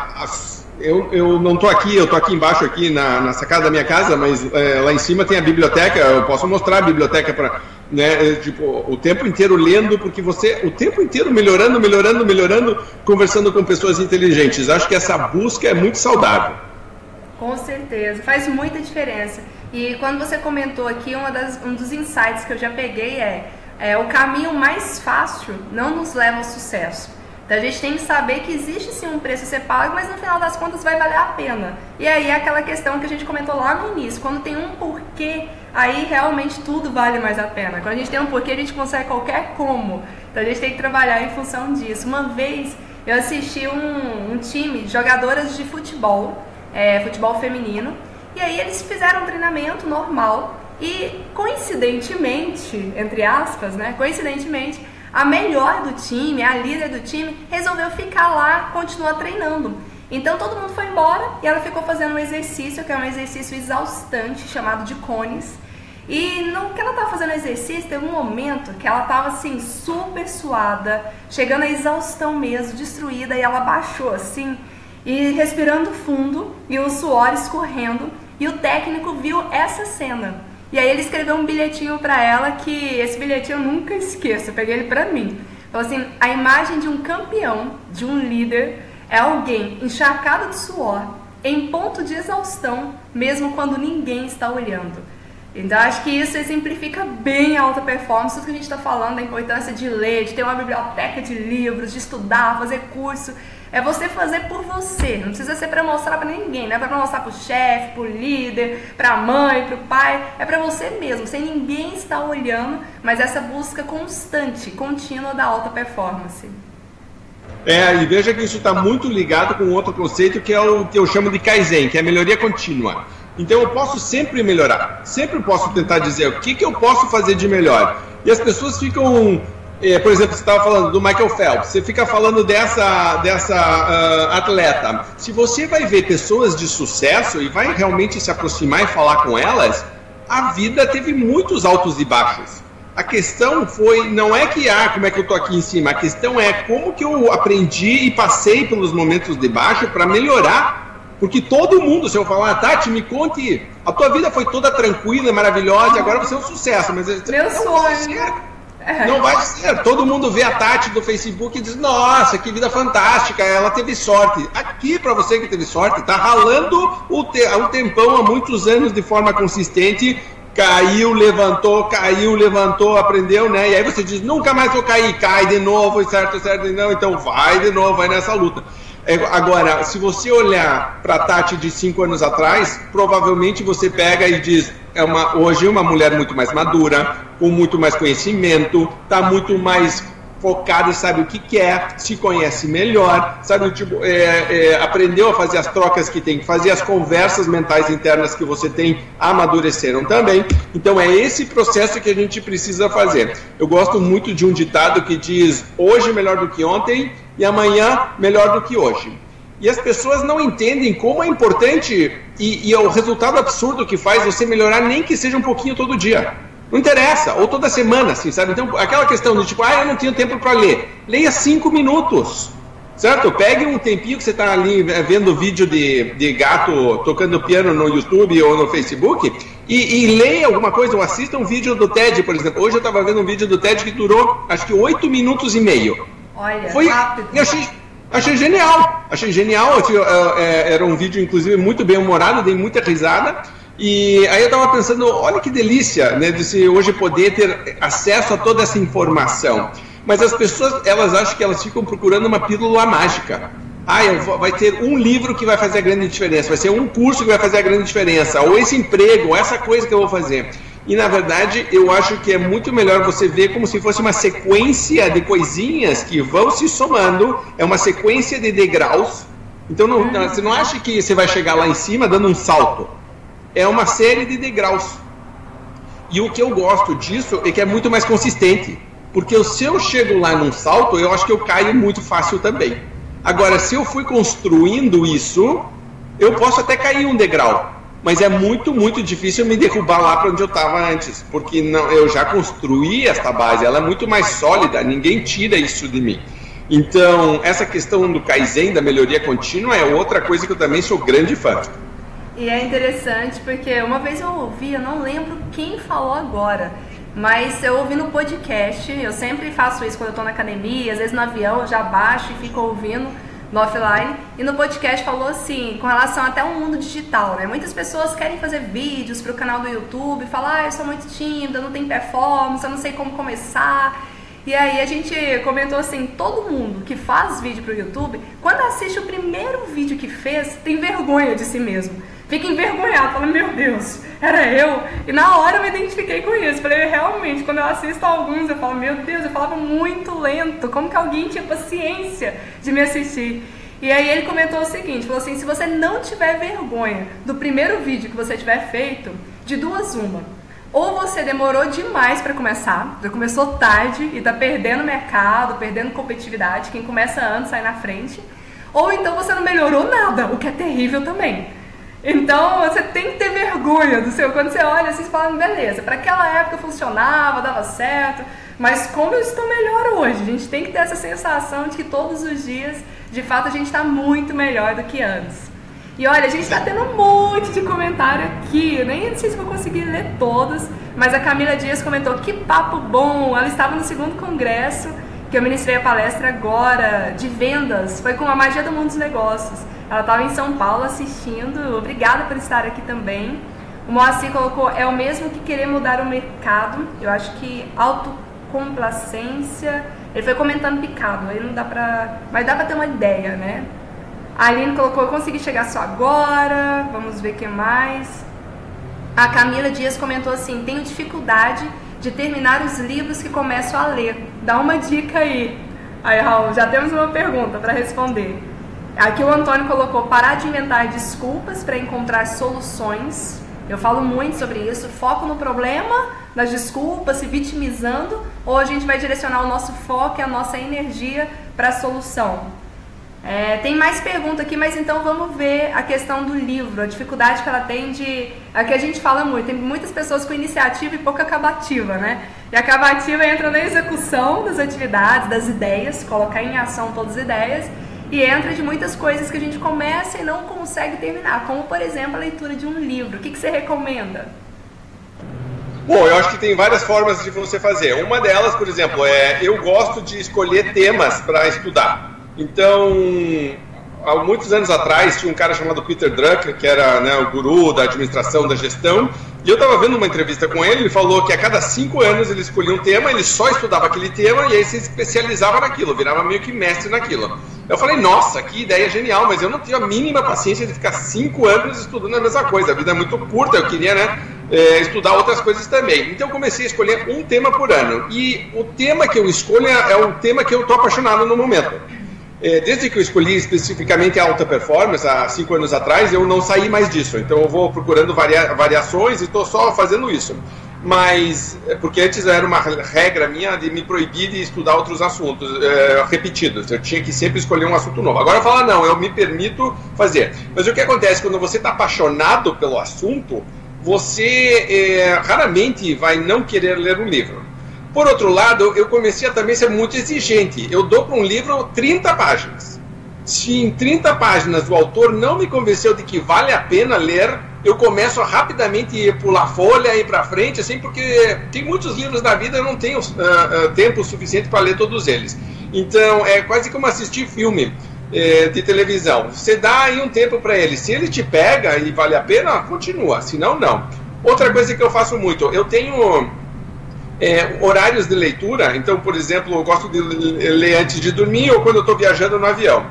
eu não estou aqui, eu estou aqui embaixo, aqui na sacada da minha casa, mas lá em cima tem a biblioteca, eu posso mostrar a biblioteca para, né, tipo, o tempo inteiro lendo, porque você, o tempo inteiro melhorando, conversando com pessoas inteligentes. Acho que essa busca é muito saudável. Com certeza, faz muita diferença. E quando você comentou aqui, um dos insights que eu já peguei é o caminho mais fácil não nos leva ao sucesso. Então a gente tem que saber que existe sim um preço a ser pago, mas no final das contas vai valer a pena. E aí é aquela questão que a gente comentou lá no início, quando tem um porquê, aí realmente tudo vale mais a pena. Quando a gente tem um porquê, a gente consegue qualquer como. Então a gente tem que trabalhar em função disso. Uma vez eu assisti um time de jogadoras de futebol, futebol feminino, e aí eles fizeram um treinamento normal e coincidentemente, entre aspas, né, coincidentemente, a melhor do time, a líder do time, resolveu ficar lá, continuar treinando. Então todo mundo foi embora e ela ficou fazendo um exercício, que é um exercício exaustante, chamado de cones. E no que ela estava fazendo o exercício, teve um momento que ela estava assim, super suada, chegando à exaustão mesmo, destruída, e ela baixou assim, e respirando fundo, e o suor escorrendo, e o técnico viu essa cena. E aí ele escreveu um bilhetinho pra ela, que esse bilhetinho eu nunca esqueço, eu peguei ele pra mim. Falou assim: a imagem de um campeão, de um líder, é alguém encharcado de suor, em ponto de exaustão, mesmo quando ninguém está olhando. Então acho que isso exemplifica bem a alta performance, tudo que a gente está falando, da importância de ler, de ter uma biblioteca de livros, de estudar, fazer curso. É você fazer por você, não precisa ser para mostrar para ninguém, não é para mostrar para o chefe, para o líder, para a mãe, para o pai, é para você mesmo, sem ninguém estar olhando, mas essa busca constante, contínua da alta performance. E veja que isso está muito ligado com outro conceito, que é o que eu chamo de Kaizen, que é a melhoria contínua. Então eu posso sempre melhorar, sempre posso tentar dizer o que eu posso fazer de melhor. E as pessoas ficam... por exemplo, você estava falando do Michael Phelps, você fica falando dessa atleta. Se você vai ver pessoas de sucesso e vai realmente se aproximar e falar com elas, a vida teve muitos altos e baixos. A questão não é que, como é que eu estou aqui em cima, a questão é como que eu aprendi e passei pelos momentos de baixo para melhorar. Porque todo mundo, se eu falar, Tati, me conte, a tua vida foi toda tranquila, maravilhosa, e agora você é um sucesso. Mas meu sonho. Não vai ser. Todo mundo vê a Tati do Facebook e diz: nossa, que vida fantástica, ela teve sorte. Aqui, para você que teve sorte, tá ralando o tempão há muitos anos de forma consistente, caiu, levantou, aprendeu, né? E aí você diz: nunca mais vou cair, cai de novo, certo, não, então vai de novo, vai nessa luta. Agora, se você olhar para a Tati de 5 anos atrás, provavelmente você pega e diz: hoje uma mulher muito mais madura, com muito mais conhecimento, está muito mais focada e sabe o que quer, se conhece melhor, sabe, tipo, aprendeu a fazer as trocas que tem que fazer, as conversas mentais internas que você tem amadureceram também. Então é esse processo que a gente precisa fazer. Eu gosto muito de um ditado que diz: hoje melhor do que ontem e amanhã melhor do que hoje. E as pessoas não entendem como é importante e é o resultado absurdo que faz você melhorar, nem que seja um pouquinho todo dia. Não interessa, ou toda semana, assim, sabe? Então, aquela questão de tipo, eu não tenho tempo para ler. Leia 5 minutos, certo? Pegue um tempinho que você está ali vendo vídeo de gato tocando piano no YouTube ou no Facebook e leia alguma coisa, ou assista um vídeo do TED, por exemplo. Hoje eu estava vendo um vídeo do TED que durou, acho que 8 minutos e meio. Olha, foi rápido. Eu achei genial, era um vídeo, inclusive, muito bem humorado, dei muita risada. E aí eu estava pensando, olha que delícia, né, de se hoje poder ter acesso a toda essa informação. Mas as pessoas, elas acham que elas ficam procurando uma pílula mágica. Vai ter um livro que vai fazer a grande diferença, vai ser um curso que vai fazer a grande diferença, ou esse emprego, ou essa coisa que eu vou fazer. E, na verdade, eu acho que é muito melhor você ver como se fosse uma sequência de coisinhas que vão se somando, é uma sequência de degraus. Então, você não acha que você vai chegar lá em cima dando um salto. É uma série de degraus. E o que eu gosto disso é que é muito mais consistente. Porque se eu chego lá num salto, eu acho que eu caio muito fácil também. Agora, se eu fui construindo isso, eu posso até cair um degrau. Mas é muito, muito difícil me derrubar lá para onde eu estava antes. Porque não, eu já construí esta base, ela é muito mais sólida, ninguém tira isso de mim. Então, essa questão do Kaizen, da melhoria contínua, é outra coisa que eu também sou grande fã. E é interessante porque uma vez eu ouvi, eu não lembro quem falou agora, mas eu ouvi no podcast, eu sempre faço isso quando eu estou na academia, às vezes no avião eu já baixo e fico ouvindo no offline, e no podcast falou assim, com relação até ao mundo digital, né? Muitas pessoas querem fazer vídeos para o canal do YouTube, falar, eu sou muito tímida, não tenho performance, eu não sei como começar. E aí a gente comentou assim, todo mundo que faz vídeo para o YouTube, quando assiste o primeiro vídeo que fez, tem vergonha de si mesmo. Fica envergonhado, fala, meu Deus, era eu? E na hora eu me identifiquei com isso. Falei, realmente, quando eu assisto alguns, eu falo, meu Deus, eu falava muito lento. Como que alguém tinha paciência de me assistir? E aí ele comentou o seguinte, falou assim, se você não tiver vergonha do primeiro vídeo que você tiver feito, de duas uma. Ou você demorou demais para começar, já começou tarde e tá perdendo mercado, perdendo competitividade, quem começa antes sai na frente. Ou então você não melhorou nada, o que é terrível também. Então, você tem que ter vergonha do seu... Quando você olha assim, você fala, beleza, para aquela época funcionava, dava certo, mas como eu estou melhor hoje? A gente tem que ter essa sensação de que todos os dias, de fato, a gente está muito melhor do que antes. E olha, a gente está tendo um monte de comentário aqui, nem sei se vou conseguir ler todos, mas a Camila Dias comentou, que papo bom, ela estava no 2º congresso, que eu ministrei a palestra agora, de vendas, foi com a Magia do Mundo dos Negócios. Ela estava em São Paulo assistindo, obrigada por estar aqui também. O Moacir colocou, é o mesmo que querer mudar o mercado, eu acho que autocomplacência, ele foi comentando picado, aí não dá pra, mas dá pra ter uma ideia, né? A Aline colocou, eu consegui chegar só agora, vamos ver o que mais. A Camila Dias comentou assim, tenho dificuldade de terminar os livros que começo a ler, dá uma dica aí. Aí, Raul, já temos uma pergunta para responder. Aqui o Antônio colocou, parar de inventar desculpas para encontrar soluções. Eu falo muito sobre isso, foco no problema, nas desculpas, se vitimizando, ou a gente vai direcionar o nosso foco e a nossa energia para a solução. Tem mais pergunta aqui, mas então vamos ver a questão do livro, a dificuldade que ela tem de... Aqui a gente fala muito, tem muitas pessoas com iniciativa e pouca acabativa, né? E a acabativa entra na execução das atividades, das ideias, colocar em ação todas as ideias, e entra de muitas coisas que a gente começa e não consegue terminar, como por exemplo a leitura de um livro. O que você recomenda? Bom, eu acho que tem várias formas de você fazer. Uma delas, por exemplo, eu gosto de escolher temas para estudar. Então, há muitos anos atrás, tinha um cara chamado Peter Drucker, que era, né, o guru da administração, da gestão, e eu estava vendo uma entrevista com ele, ele falou que a cada 5 anos ele escolhia um tema, ele só estudava aquele tema e aí se especializava naquilo, virava meio que mestre naquilo. Eu falei, nossa, que ideia genial, mas eu não tinha a mínima paciência de ficar 5 anos estudando a mesma coisa, a vida é muito curta, eu queria, né, estudar outras coisas também. Então eu comecei a escolher um tema por ano, e o tema que eu escolho é o tema que eu estou apaixonado no momento. Desde que eu escolhi especificamente a alta performance, há 5 anos atrás, eu não saí mais disso. Então eu vou procurando variações e estou só fazendo isso. Mas, porque antes era uma regra minha de me proibir de estudar outros assuntos repetidos. Eu tinha que sempre escolher um assunto novo. Agora eu falo, não, eu me permito fazer. Mas o que acontece quando você está apaixonado pelo assunto, você raramente vai não querer ler um livro. Por outro lado, eu comecei a também ser muito exigente. Eu dou para um livro 30 páginas. Se em 30 páginas o autor não me convenceu de que vale a pena ler, eu começo a rapidamente pular folha e ir para frente, assim, porque tem muitos livros na vida, eu não tenho tempo suficiente para ler todos eles. Então, é quase como assistir filme de televisão. Você dá aí um tempo para ele. Se ele te pega e vale a pena, continua. Se não, não. Outra coisa que eu faço muito, eu tenho... horários de leitura. Então, por exemplo, eu gosto de ler antes de dormir ou quando eu estou viajando no avião.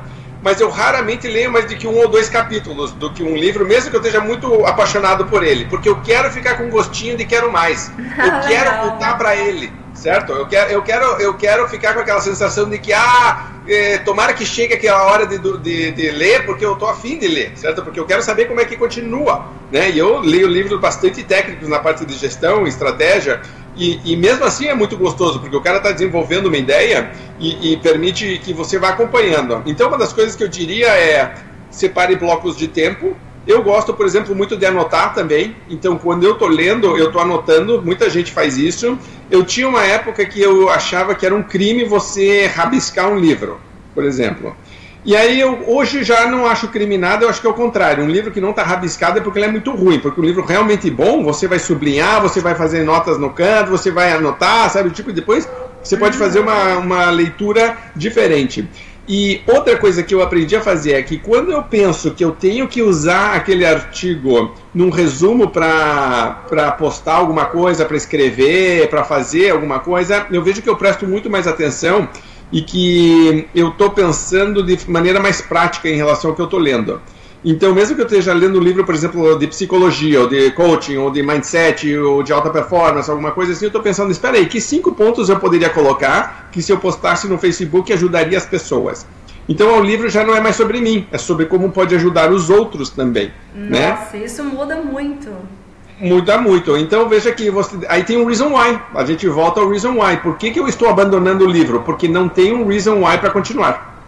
mas eu raramente leio mais de que 1 ou 2 capítulos do que um livro, mesmo que eu esteja muito apaixonado por ele, porque eu quero ficar com gostinho de quero mais. Eu quero voltar para ele, certo? Eu quero ficar com aquela sensação de que, tomara que chegue aquela hora de ler, porque eu tô afim de ler, certo? Porque eu quero saber como é que continua, né? E eu leio livros bastante técnicos na parte de gestão, estratégia, e mesmo assim é muito gostoso, porque o cara está desenvolvendo uma ideia e permite que você vá acompanhando. Então, uma das coisas que eu diria é separe blocos de tempo. Eu gosto, por exemplo, muito de anotar também. Então, quando eu estou lendo, eu estou anotando. Muita gente faz isso. Eu tinha uma época que eu achava que era um crime você rabiscar um livro, por exemplo. E aí, hoje já não acho crime nada, eu acho que é o contrário. Um livro que não está rabiscado é porque ele é muito ruim. Porque um livro realmente bom, você vai sublinhar, você vai fazer notas no canto, você vai anotar, sabe? Tipo, depois você pode fazer uma leitura diferente. E outra coisa que eu aprendi a fazer é que quando eu penso que eu tenho que usar aquele artigo num resumo para postar alguma coisa, para escrever, para fazer alguma coisa, eu vejo que eu presto muito mais atenção e que eu estou pensando de maneira mais prática em relação ao que eu estou lendo. Então, mesmo que eu esteja lendo um livro, por exemplo, de psicologia, ou de coaching, ou de mindset, ou de alta performance, alguma coisa assim, eu estou pensando, espera aí, que 5 pontos eu poderia colocar que se eu postasse no Facebook ajudaria as pessoas? Então, o livro já não é mais sobre mim, é sobre como pode ajudar os outros também. Nossa, né? Isso muda muito. Muda muito. Então, veja que aí tem um reason why. A gente volta ao reason why. Por que eu estou abandonando o livro? Porque não tem um reason why para continuar.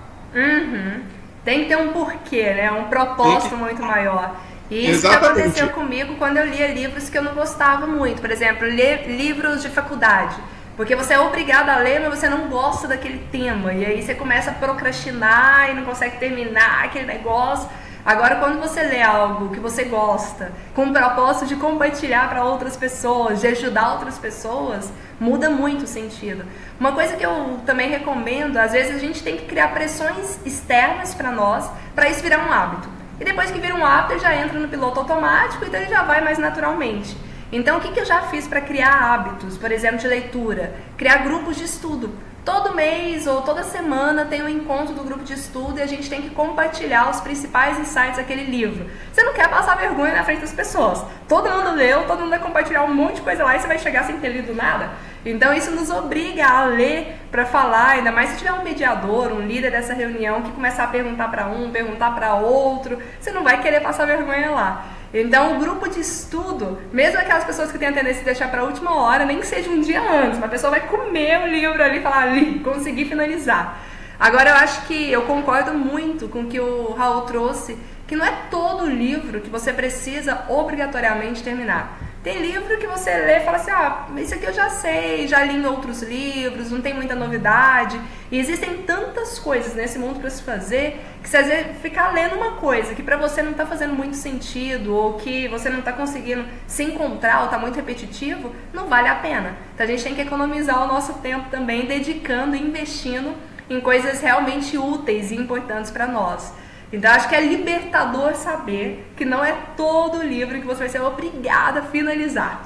Tem que ter um porquê, né? Um propósito muito maior. E isso que aconteceu comigo quando eu lia livros que eu não gostava muito. Por exemplo, ler livros de faculdade. Porque você é obrigado a ler, mas você não gosta daquele tema. E aí você começa a procrastinar e não consegue terminar aquele negócio. Agora, quando você lê algo que você gosta, com o propósito de compartilhar para outras pessoas, de ajudar outras pessoas, muda muito o sentido. Uma coisa que eu também recomendo, às vezes a gente tem que criar pressões externas para nós, para isso virar um hábito. E depois que vira um hábito, ele já entra no piloto automático, então ele já vai mais naturalmente. Então, o que eu já fiz para criar hábitos, por exemplo, de leitura? Criar grupos de estudo. Todo mês ou toda semana tem um encontro do grupo de estudo e a gente tem que compartilhar os principais insights daquele livro. Você não quer passar vergonha na frente das pessoas. Todo mundo leu, todo mundo vai compartilhar um monte de coisa lá e você vai chegar sem ter lido nada. Então isso nos obriga a ler para falar, ainda mais se tiver um mediador, um líder dessa reunião que começar a perguntar para um, perguntar para outro, você não vai querer passar vergonha lá. Então o grupo de estudo, mesmo aquelas pessoas que têm a tendência de deixar para a última hora, nem que seja um dia antes, uma pessoa vai comer o livro ali e falar, ali, consegui finalizar. Agora eu acho que eu concordo muito com o que o Raul trouxe, que não é todo livro que você precisa obrigatoriamente terminar. Tem livro que você lê e fala assim, isso aqui eu já sei, já li em outros livros, não tem muita novidade. E existem tantas coisas nesse mundo para se fazer, que se às vezes ficar lendo uma coisa que para você não está fazendo muito sentido, ou que você não está conseguindo se encontrar, ou está muito repetitivo, não vale a pena. Então a gente tem que economizar o nosso tempo também, dedicando e investindo em coisas realmente úteis e importantes para nós. Então acho que é libertador saber que não é todo livro que você vai ser obrigado a finalizar.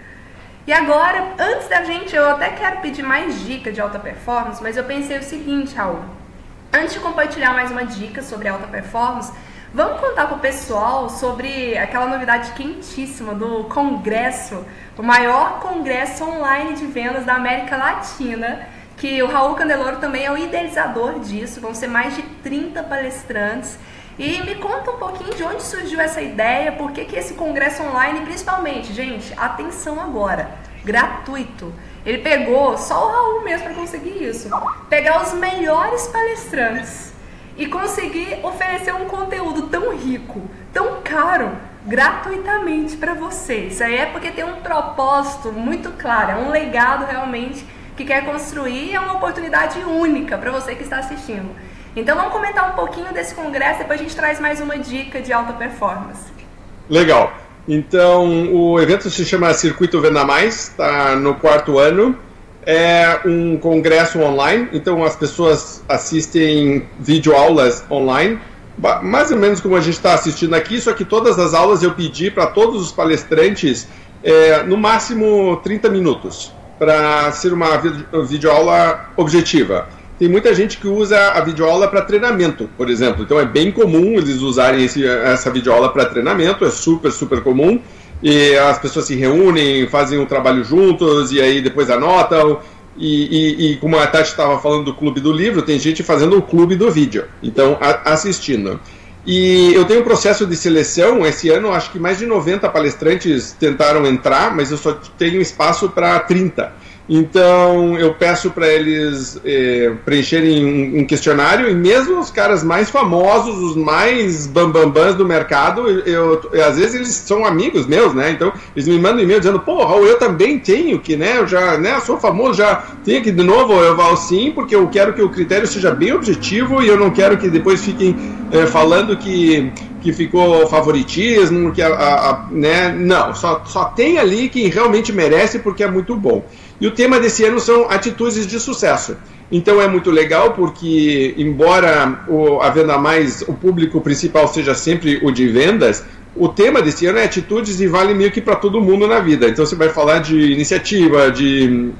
E agora, antes da gente, eu até quero pedir mais dicas de alta performance, mas eu pensei o seguinte, Raul. Antes de compartilhar mais uma dica sobre alta performance, vamos contar para o pessoal sobre aquela novidade quentíssima do congresso, o maior congresso online de vendas da América Latina, que o Raul Candeloro também é o idealizador disso. Vão ser mais de 30 palestrantes. E me conta um pouquinho de onde surgiu essa ideia, por que esse congresso online, principalmente, gente, atenção agora, gratuito. Ele pegou, só o Raul mesmo para conseguir isso, pegar os melhores palestrantes e conseguir oferecer um conteúdo tão rico, tão caro, gratuitamente para você. Isso aí é porque tem um propósito muito claro, é um legado realmente que quer construir, é uma oportunidade única para você que está assistindo. Então vamos comentar um pouquinho desse congresso, depois a gente traz mais uma dica de alta performance. Legal. Então o evento se chama Circuito Venda Mais, está no 4º ano. É um congresso online, então as pessoas assistem videoaulas online, mais ou menos como a gente está assistindo aqui, só que todas as aulas eu pedi para todos os palestrantes no máximo 30 minutos. Para ser uma videoaula objetiva. tem muita gente que usa a videoaula para treinamento, por exemplo. Então é bem comum eles usarem essa videoaula para treinamento, é super, super comum. E as pessoas se reúnem, fazem um trabalho juntos e aí depois anotam. E como a Tati estava falando do clube do livro, tem gente fazendo o clube do vídeo, então assistindo. E eu tenho um processo de seleção, esse ano acho que mais de 90 palestrantes tentaram entrar, mas eu só tenho espaço para 30. Então eu peço para eles preencherem um questionário, e mesmo os caras mais famosos, os mais bambambãs do mercado, às vezes eles são amigos meus, né? Então eles me mandam e-mail dizendo, pô, Raul, eu também tenho que, né? Eu já sou famoso, já tenho que de novo. Eu falo sim, porque eu quero que o critério seja bem objetivo e eu não quero que depois fiquem falando que ficou favoritismo, que né? Não, só tem ali quem realmente merece porque é muito bom. E o tema desse ano são atitudes de sucesso. Então é muito legal porque, embora a Venda Mais, o público principal seja sempre o de vendas, o tema desse ano é atitudes e vale meio que para todo mundo na vida. Então você vai falar de iniciativa, de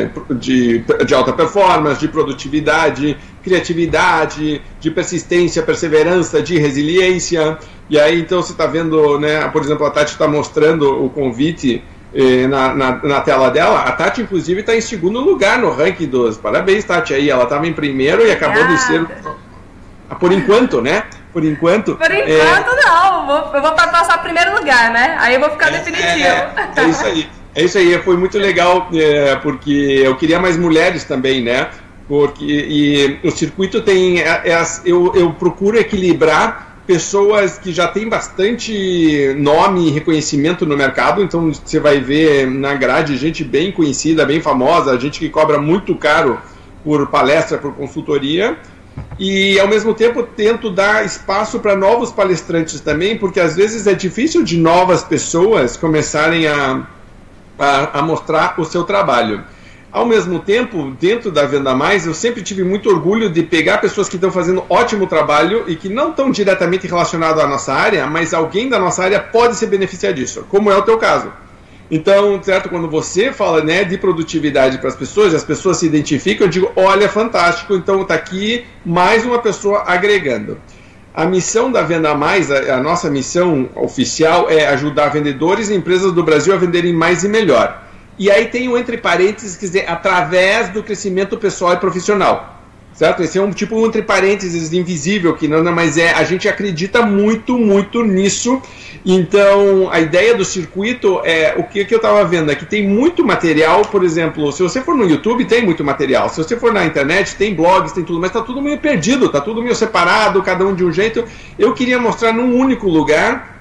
alta performance, de produtividade, criatividade, de persistência, perseverança, de resiliência. E aí então você está vendo, né, por exemplo, a Tati está mostrando o convite na tela dela. A Tati, inclusive, está em segundo lugar no ranking dos... Parabéns, Tati, aí. Ela estava em primeiro e acabou de ser... Por enquanto, né? Por enquanto... Por enquanto, não. Eu vou passar primeiro lugar, né? Aí eu vou ficar definitivo. É isso aí. É isso aí. Foi muito legal, porque eu queria mais mulheres também, né? E o circuito tem... Eu procuro equilibrar pessoas que já têm bastante nome e reconhecimento no mercado. Então você vai ver na grade gente bem conhecida, bem famosa, gente que cobra muito caro por palestra, por consultoria, e ao mesmo tempo tento dar espaço para novos palestrantes também, porque às vezes é difícil de novas pessoas começarem a mostrar o seu trabalho. Ao mesmo tempo, dentro da Venda Mais, eu sempre tive muito orgulho de pegar pessoas que estão fazendo ótimo trabalho e que não estão diretamente relacionadas à nossa área, mas alguém da nossa área pode se beneficiar disso, como é o teu caso. Então, certo, quando você fala, né, de produtividade para as pessoas se identificam, eu digo, olha, fantástico, então está aqui mais uma pessoa agregando. A missão da Venda Mais, a nossa missão oficial é ajudar vendedores e empresas do Brasil a venderem mais e melhor. E aí tem um entre parênteses, quer dizer, através do crescimento pessoal e profissional, certo? Esse é um tipo um entre parênteses invisível, que não, mas a gente acredita muito, muito nisso. Então, a ideia do circuito é, o que eu estava vendo, é que tem muito material. Por exemplo, se você for no YouTube, tem muito material. Se você for na internet, tem blogs, tem tudo, mas está tudo meio perdido, está tudo meio separado, cada um de um jeito. Eu queria mostrar num único lugar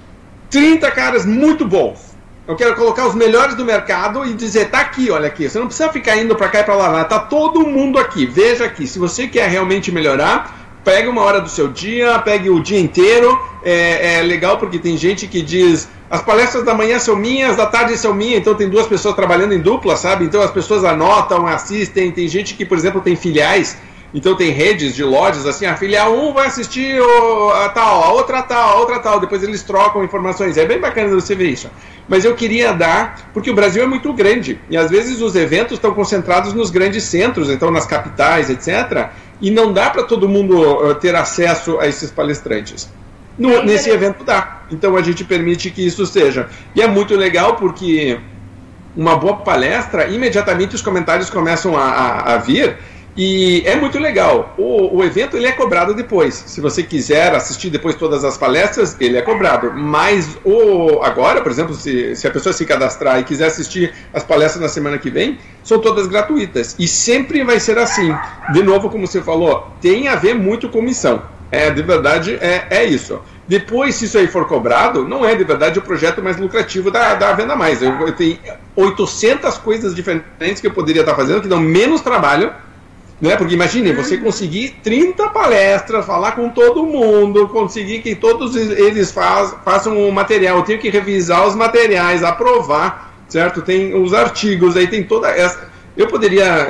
30 caras muito bons. Eu quero colocar os melhores do mercado e dizer, tá aqui, olha aqui. Você não precisa ficar indo para cá e para lá, tá todo mundo aqui. Veja aqui, se você quer realmente melhorar, pegue uma hora do seu dia, pegue o dia inteiro. É legal porque tem gente que diz, as palestras da manhã são minhas, da tarde são minhas, então tem duas pessoas trabalhando em dupla, sabe? Então as pessoas anotam, assistem. Tem gente que, por exemplo, tem filiais. Então tem redes de lojas, assim, a filial 1 vai assistir a tal, a outra tal, depois eles trocam informações. É bem bacana você ver isso. Mas eu queria dar, porque o Brasil é muito grande, e às vezes os eventos estão concentrados nos grandes centros, então nas capitais, etc., e não dá para todo mundo ter acesso a esses palestrantes. Nesse evento dá, então a gente permite que isso seja. E é muito legal porque uma boa palestra, imediatamente os comentários começam a vir. E é muito legal. O evento ele é cobrado depois. Se você quiser assistir depois todas as palestras, ele é cobrado. Mas agora, por exemplo, se a pessoa se cadastrar e quiser assistir as palestras na semana que vem, são todas gratuitas. E sempre vai ser assim. De novo, como você falou, tem a ver muito com missão. De verdade, é isso. Depois, se isso aí for cobrado, não é de verdade o projeto mais lucrativo da Venda Mais. Eu tenho 800 coisas diferentes que eu poderia estar fazendo, que dão menos trabalho. Né? Porque imagine, você conseguir 30 palestras, falar com todo mundo, conseguir que todos eles façam o material, eu tenho que revisar os materiais, aprovar, certo? Tem os artigos, aí tem toda essa... Eu poderia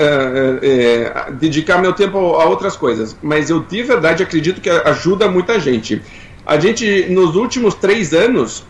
dedicar meu tempo a outras coisas, mas eu de verdade acredito que ajuda muita gente. A gente, nos últimos 3 anos,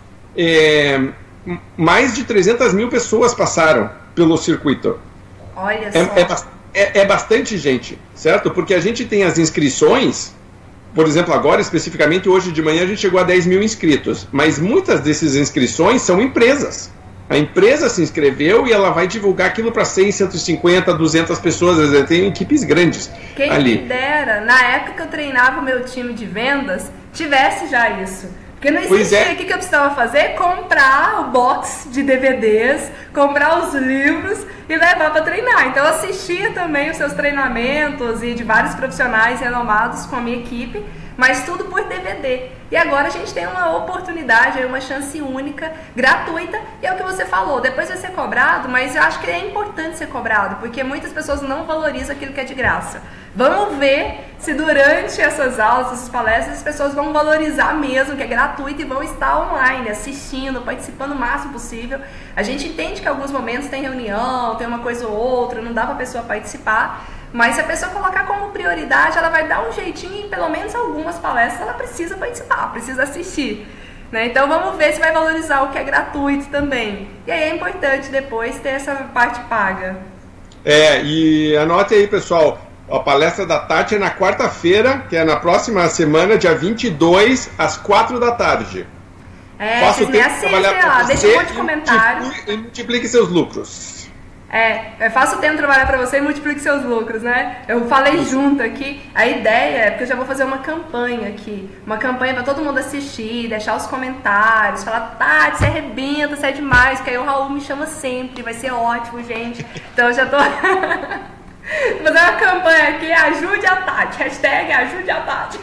mais de 300 mil pessoas passaram pelo circuito. Olha só. é bastante gente, certo? Porque a gente tem as inscrições, por exemplo, agora especificamente, hoje de manhã a gente chegou a 10 mil inscritos, mas muitas dessas inscrições são empresas. A empresa se inscreveu e ela vai divulgar aquilo para 100, 150, 200 pessoas, às vezes tem equipes grandes. Quem ali. me dera, na época que eu treinava o meu time de vendas, tivesse já isso. Porque não existia. O que eu precisava fazer? Comprar o box de DVDs, comprar os livros e levar para treinar. Então eu assistia também os seus treinamentos e de vários profissionais renomados com a minha equipe, mas tudo por DVD. E agora a gente tem uma oportunidade, uma chance única, gratuita, e é o que você falou, depois vai ser cobrado, mas eu acho que é importante ser cobrado, porque muitas pessoas não valorizam aquilo que é de graça. Vamos ver se durante essas aulas, essas palestras, as pessoas vão valorizar mesmo, que é gratuito, e vão estar online, assistindo, participando o máximo possível. A gente entende que em alguns momentos tem reunião, tem uma coisa ou outra, não dá para a pessoa participar, mas se a pessoa colocar como prioridade, ela vai dar um jeitinho e em pelo menos algumas palestras ela precisa participar, precisa assistir. Né? Então vamos ver se vai valorizar o que é gratuito também. E aí é importante depois ter essa parte paga. E anote aí, pessoal, a palestra da Tati é na quarta-feira, que é na próxima semana, dia 22, às 4 da tarde. Vocês me assistem lá, deixa um monte de comentário. E multiplique seus lucros. Faça o tempo trabalhar para você e multiplique seus lucros, né? Eu falei junto aqui, a ideia é porque eu já vou fazer uma campanha aqui, uma campanha para todo mundo assistir, deixar os comentários, falar, Tati, você arrebenta, você é demais, porque aí o Raul me chama sempre, vai ser ótimo, gente. Então eu já tô vou fazer uma campanha aqui, ajude a Tati, hashtag ajude a Tati.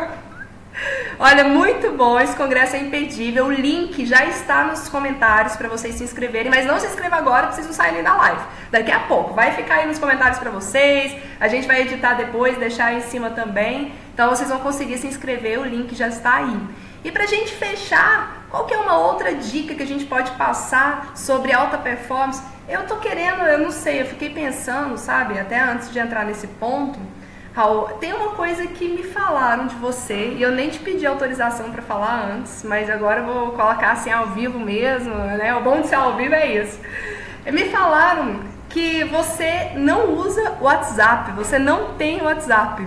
Olha, muito bom, esse congresso é imperdível, o link já está nos comentários para vocês se inscreverem, mas não se inscreva agora para vocês não saírem da live, daqui a pouco, vai ficar aí nos comentários para vocês, a gente vai editar depois, deixar aí em cima também, então vocês vão conseguir se inscrever, o link já está aí. E pra gente fechar, qual que é uma outra dica que a gente pode passar sobre alta performance? Eu tô querendo, eu não sei, eu fiquei pensando, sabe, até antes de entrar nesse ponto, Raul, tem uma coisa que me falaram de você, e eu nem te pedi autorização para falar antes, mas agora eu vou colocar assim ao vivo mesmo, né? O bom de ser ao vivo é isso. Me falaram que você não usa WhatsApp, você não tem WhatsApp.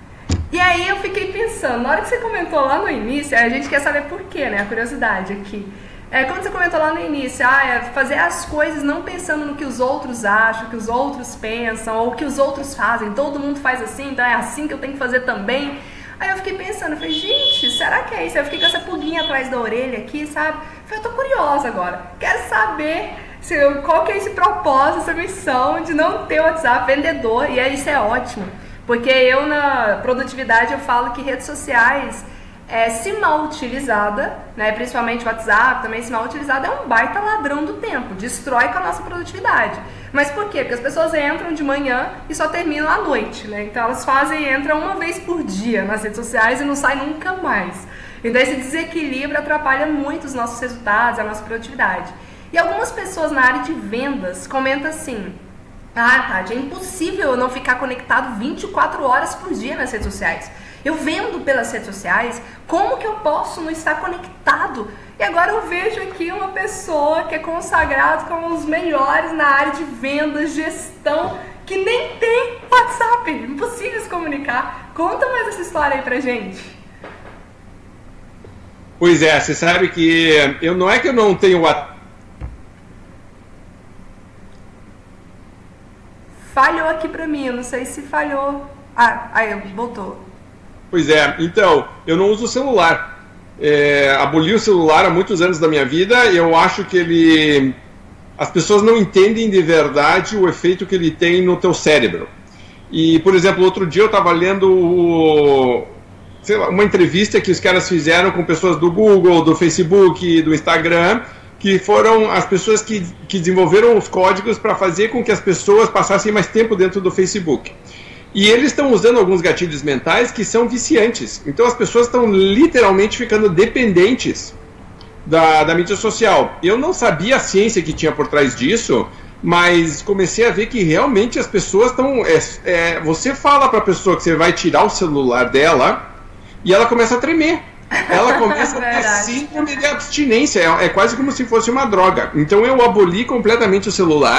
E aí eu fiquei pensando, na hora que você comentou lá no início, a gente quer saber por quê, né? A curiosidade aqui. Quando você comentou lá no início, fazer as coisas não pensando no que os outros acham, o que os outros pensam, ou o que os outros fazem, todo mundo faz assim, então é assim que eu tenho que fazer também. Aí eu fiquei pensando, eu falei, gente, será que é isso? Eu fiquei com essa pulguinha atrás da orelha aqui, sabe? Eu falei, eu tô curiosa agora, quero saber qual que é esse propósito, essa missão de não ter WhatsApp, vendedor, e isso é ótimo, porque eu na produtividade eu falo que redes sociais, se mal utilizada, né, principalmente o WhatsApp, também se mal utilizada, é um baita ladrão do tempo, destrói com a nossa produtividade. Mas por quê? Porque as pessoas entram de manhã e só terminam à noite, né? Então elas entram uma vez por dia nas redes sociais e não saem nunca mais. Então esse desequilíbrio atrapalha muito os nossos resultados, a nossa produtividade. E algumas pessoas na área de vendas comentam assim, Tati, é impossível eu não ficar conectado 24 horas por dia nas redes sociais. Eu vendo pelas redes sociais, como que eu posso não estar conectado? E agora eu vejo aqui uma pessoa que é consagrada como os melhores na área de vendas, gestão, que nem tem WhatsApp, impossível se comunicar. Conta mais essa história aí pra gente. Pois é, você sabe que não é que eu não tenho WhatsApp. Falhou aqui pra mim, eu não sei se falhou. Aí, voltou. Pois é, então, eu não uso o celular. Aboli o celular há muitos anos da minha vida e eu acho que as pessoas não entendem de verdade o efeito que ele tem no teu cérebro. E, por exemplo, outro dia eu estava lendo uma entrevista que os caras fizeram com pessoas do Google, do Facebook, do Instagram, que foram as pessoas que desenvolveram os códigos para fazer com que as pessoas passassem mais tempo dentro do Facebook. E eles estão usando alguns gatilhos mentais que são viciantes. Então as pessoas estão literalmente ficando dependentes da mídia social. Eu não sabia a ciência que tinha por trás disso, mas comecei a ver que realmente as pessoas estão... você fala para a pessoa que você vai tirar o celular dela e ela começa a tremer. Ela começa a ter síndrome de abstinência. É quase como se fosse uma droga. Então eu aboli completamente o celular.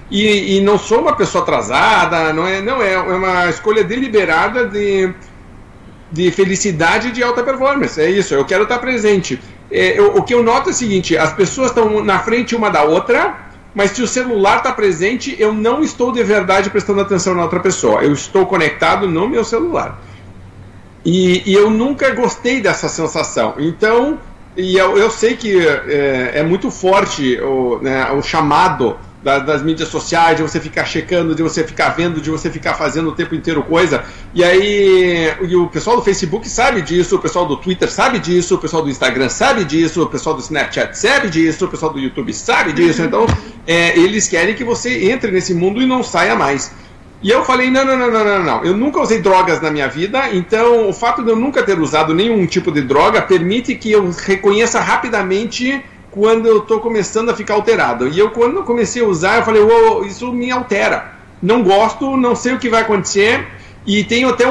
e não sou uma pessoa atrasada, é uma escolha deliberada de felicidade e de alta performance. É isso, eu quero estar presente. O que eu noto é o seguinte: as pessoas estão na frente uma da outra, mas se o celular está presente, eu não estou de verdade prestando atenção na outra pessoa. Eu estou conectado no meu celular. E eu nunca gostei dessa sensação. Então, eu sei que é muito forte o chamado das mídias sociais, de você ficar checando, de você ficar vendo, de você ficar fazendo o tempo inteiro coisa. E aí o pessoal do Facebook sabe disso, o pessoal do Twitter sabe disso, o pessoal do Instagram sabe disso, o pessoal do Snapchat sabe disso, o pessoal do YouTube sabe disso. Então eles querem que você entre nesse mundo e não saia mais. E eu falei, não, eu nunca usei drogas na minha vida, então o fato de eu nunca ter usado nenhum tipo de droga permite que eu reconheça rapidamente quando eu estou começando a ficar alterado. E quando eu comecei a usar, eu falei, isso me altera. Não gosto, não sei o que vai acontecer. E tenho até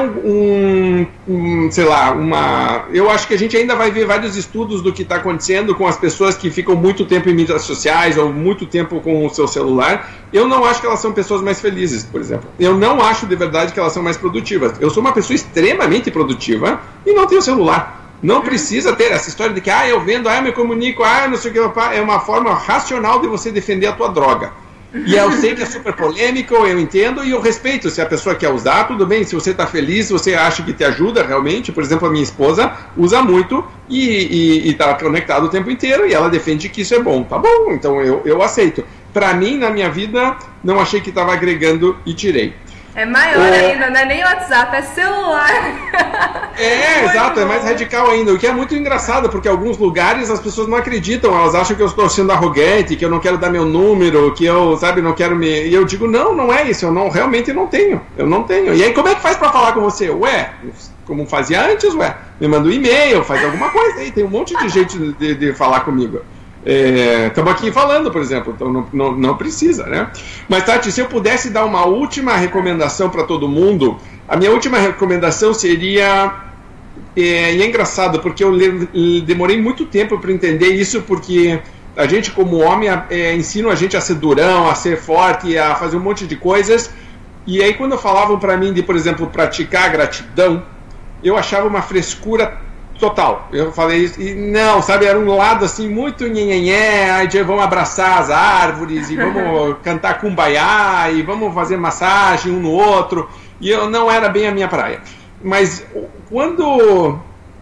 eu acho que a gente ainda vai ver vários estudos do que está acontecendo com as pessoas que ficam muito tempo em mídias sociais ou muito tempo com o seu celular. Eu não acho que elas são pessoas mais felizes, por exemplo. Eu não acho de verdade que elas são mais produtivas. Eu sou uma pessoa extremamente produtiva e não tenho celular. Não precisa ter essa história de que eu vendo, eu me comunico, não sei o que, é uma forma racional de você defender a tua droga. E eu sei que é super polêmico, eu entendo e eu respeito. Se a pessoa quer usar, tudo bem. Se você está feliz, se você acha que te ajuda realmente. Por exemplo, a minha esposa usa muito e está conectada o tempo inteiro e ela defende que isso é bom. Tá bom, então eu aceito. Para mim, na minha vida, não achei que estava agregando e tirei. É maior ainda, não é nem WhatsApp, é celular. Exato, é mais radical ainda. O que é muito engraçado, porque em alguns lugares as pessoas não acreditam, elas acham que eu estou sendo arrogante, que eu não quero dar meu número, que eu, não quero me... E eu digo, não é isso, realmente não tenho, eu não tenho. E aí como é que faz para falar com você? Como fazia antes, me manda um e-mail, faz alguma coisa aí, tem um monte de jeito de falar comigo. Estamos aqui falando, por exemplo, então não precisa, né? Mas, Tati, se eu pudesse dar uma última recomendação para todo mundo, a minha última recomendação seria, e é engraçado, porque eu demorei muito tempo para entender isso, porque a gente como homem ensina a gente a ser durão, a ser forte, a fazer um monte de coisas, e aí quando falavam para mim de, por exemplo, praticar a gratidão, eu achava uma frescura total. Eu falei isso, e não, era um lado assim muito nhenhenhé, vamos abraçar as árvores e vamos cantar kumbaya e vamos fazer massagem um no outro, e não era bem a minha praia. Mas quando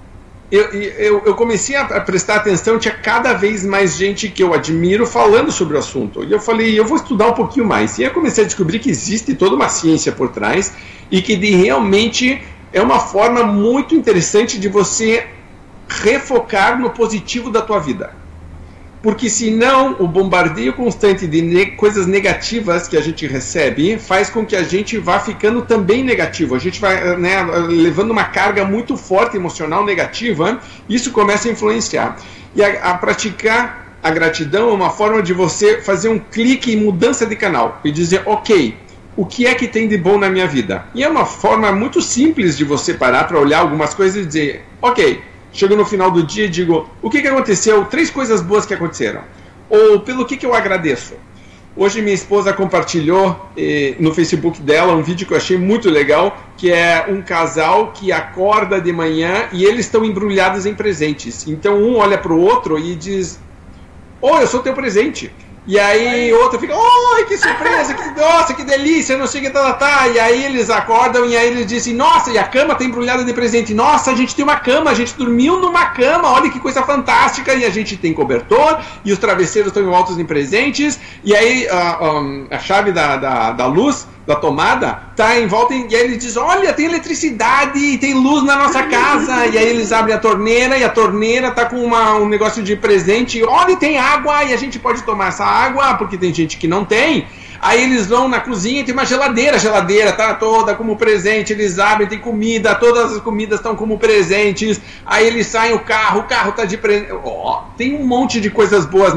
eu comecei a prestar atenção, tinha cada vez mais gente que eu admiro falando sobre o assunto, e eu falei, eu vou estudar um pouquinho mais, e aí eu comecei a descobrir que existe toda uma ciência por trás, e que realmente é uma forma muito interessante de você refocar no positivo da tua vida. Porque senão o bombardeio constante de coisas negativas que a gente recebe faz com que a gente vá ficando também negativo. A gente vai levando uma carga muito forte emocional negativa, isso começa a influenciar. E a praticar a gratidão é uma forma de você fazer um clique em mudança de canal e dizer, ok, o que é que tem de bom na minha vida? E é uma forma muito simples de você parar para olhar algumas coisas e dizer, ok, chego no final do dia e digo, o que aconteceu? 3 coisas boas que aconteceram. Ou pelo que eu agradeço. Hoje minha esposa compartilhou no Facebook dela um vídeo que eu achei muito legal, que é um casal que acorda de manhã e eles estão embrulhados em presentes. Então um olha para o outro e diz, eu sou teu presente. E aí o outro fica, que surpresa, nossa, que delícia, não sei o que, tá. E aí eles acordam e aí eles dizem, nossa, e a cama tá embrulhada de presente. Nossa, a gente tem uma cama, a gente dormiu numa cama, olha que coisa fantástica. E a gente tem cobertor, e os travesseiros estão altos em presentes. E aí a chave da luz, da tomada, tá em volta, e aí eles dizem, olha, tem eletricidade e tem luz na nossa casa. E aí eles abrem a torneira, e a torneira tá com um negócio de presente, e olha, tem água, e a gente pode tomar essa água, porque tem gente que não tem. Aí eles vão na cozinha e tem uma geladeira, a geladeira tá toda como presente, eles abrem, tem comida, todas as comidas estão como presentes. Aí eles saem, o carro tá de presente. Tem um monte de coisas boas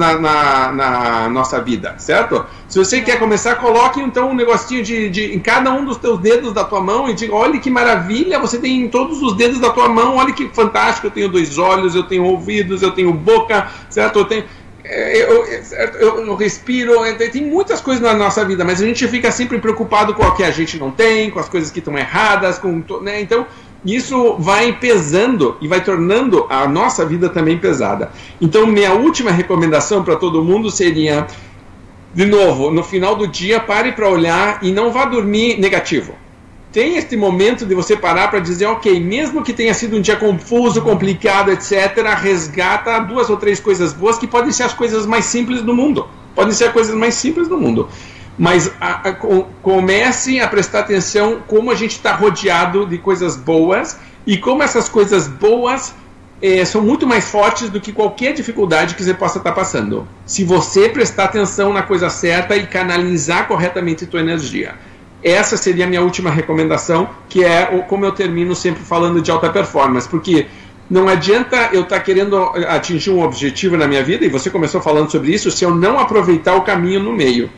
na nossa vida, certo? Se você quer começar, coloque então um negocinho em cada um dos teus dedos da tua mão e diga, olha que maravilha, você tem em todos os dedos da tua mão, olha que fantástico, eu tenho 2 olhos, eu tenho ouvidos, eu tenho boca, certo? eu respiro, tem muitas coisas na nossa vida, mas a gente fica sempre preocupado com o que a gente não tem, com as coisas que estão erradas, né? Então isso vai pesando e vai tornando a nossa vida também pesada. Então minha última recomendação para todo mundo seria, de novo, no final do dia, pare para olhar e não vá dormir negativo. Tem este momento de você parar para dizer, ok, mesmo que tenha sido um dia confuso, complicado, etc., resgata 2 ou 3 coisas boas que podem ser as coisas mais simples do mundo. Podem ser as coisas mais simples do mundo. Mas comece a prestar atenção como a gente está rodeado de coisas boas e como essas coisas boas são muito mais fortes do que qualquer dificuldade que você possa estar passando. Se você prestar atenção na coisa certa e canalizar corretamente a tua energia. Essa seria a minha última recomendação, que é como eu termino sempre falando de alta performance, porque não adianta eu estar querendo atingir um objetivo na minha vida, e você começou falando sobre isso, se eu não aproveitar o caminho no meio.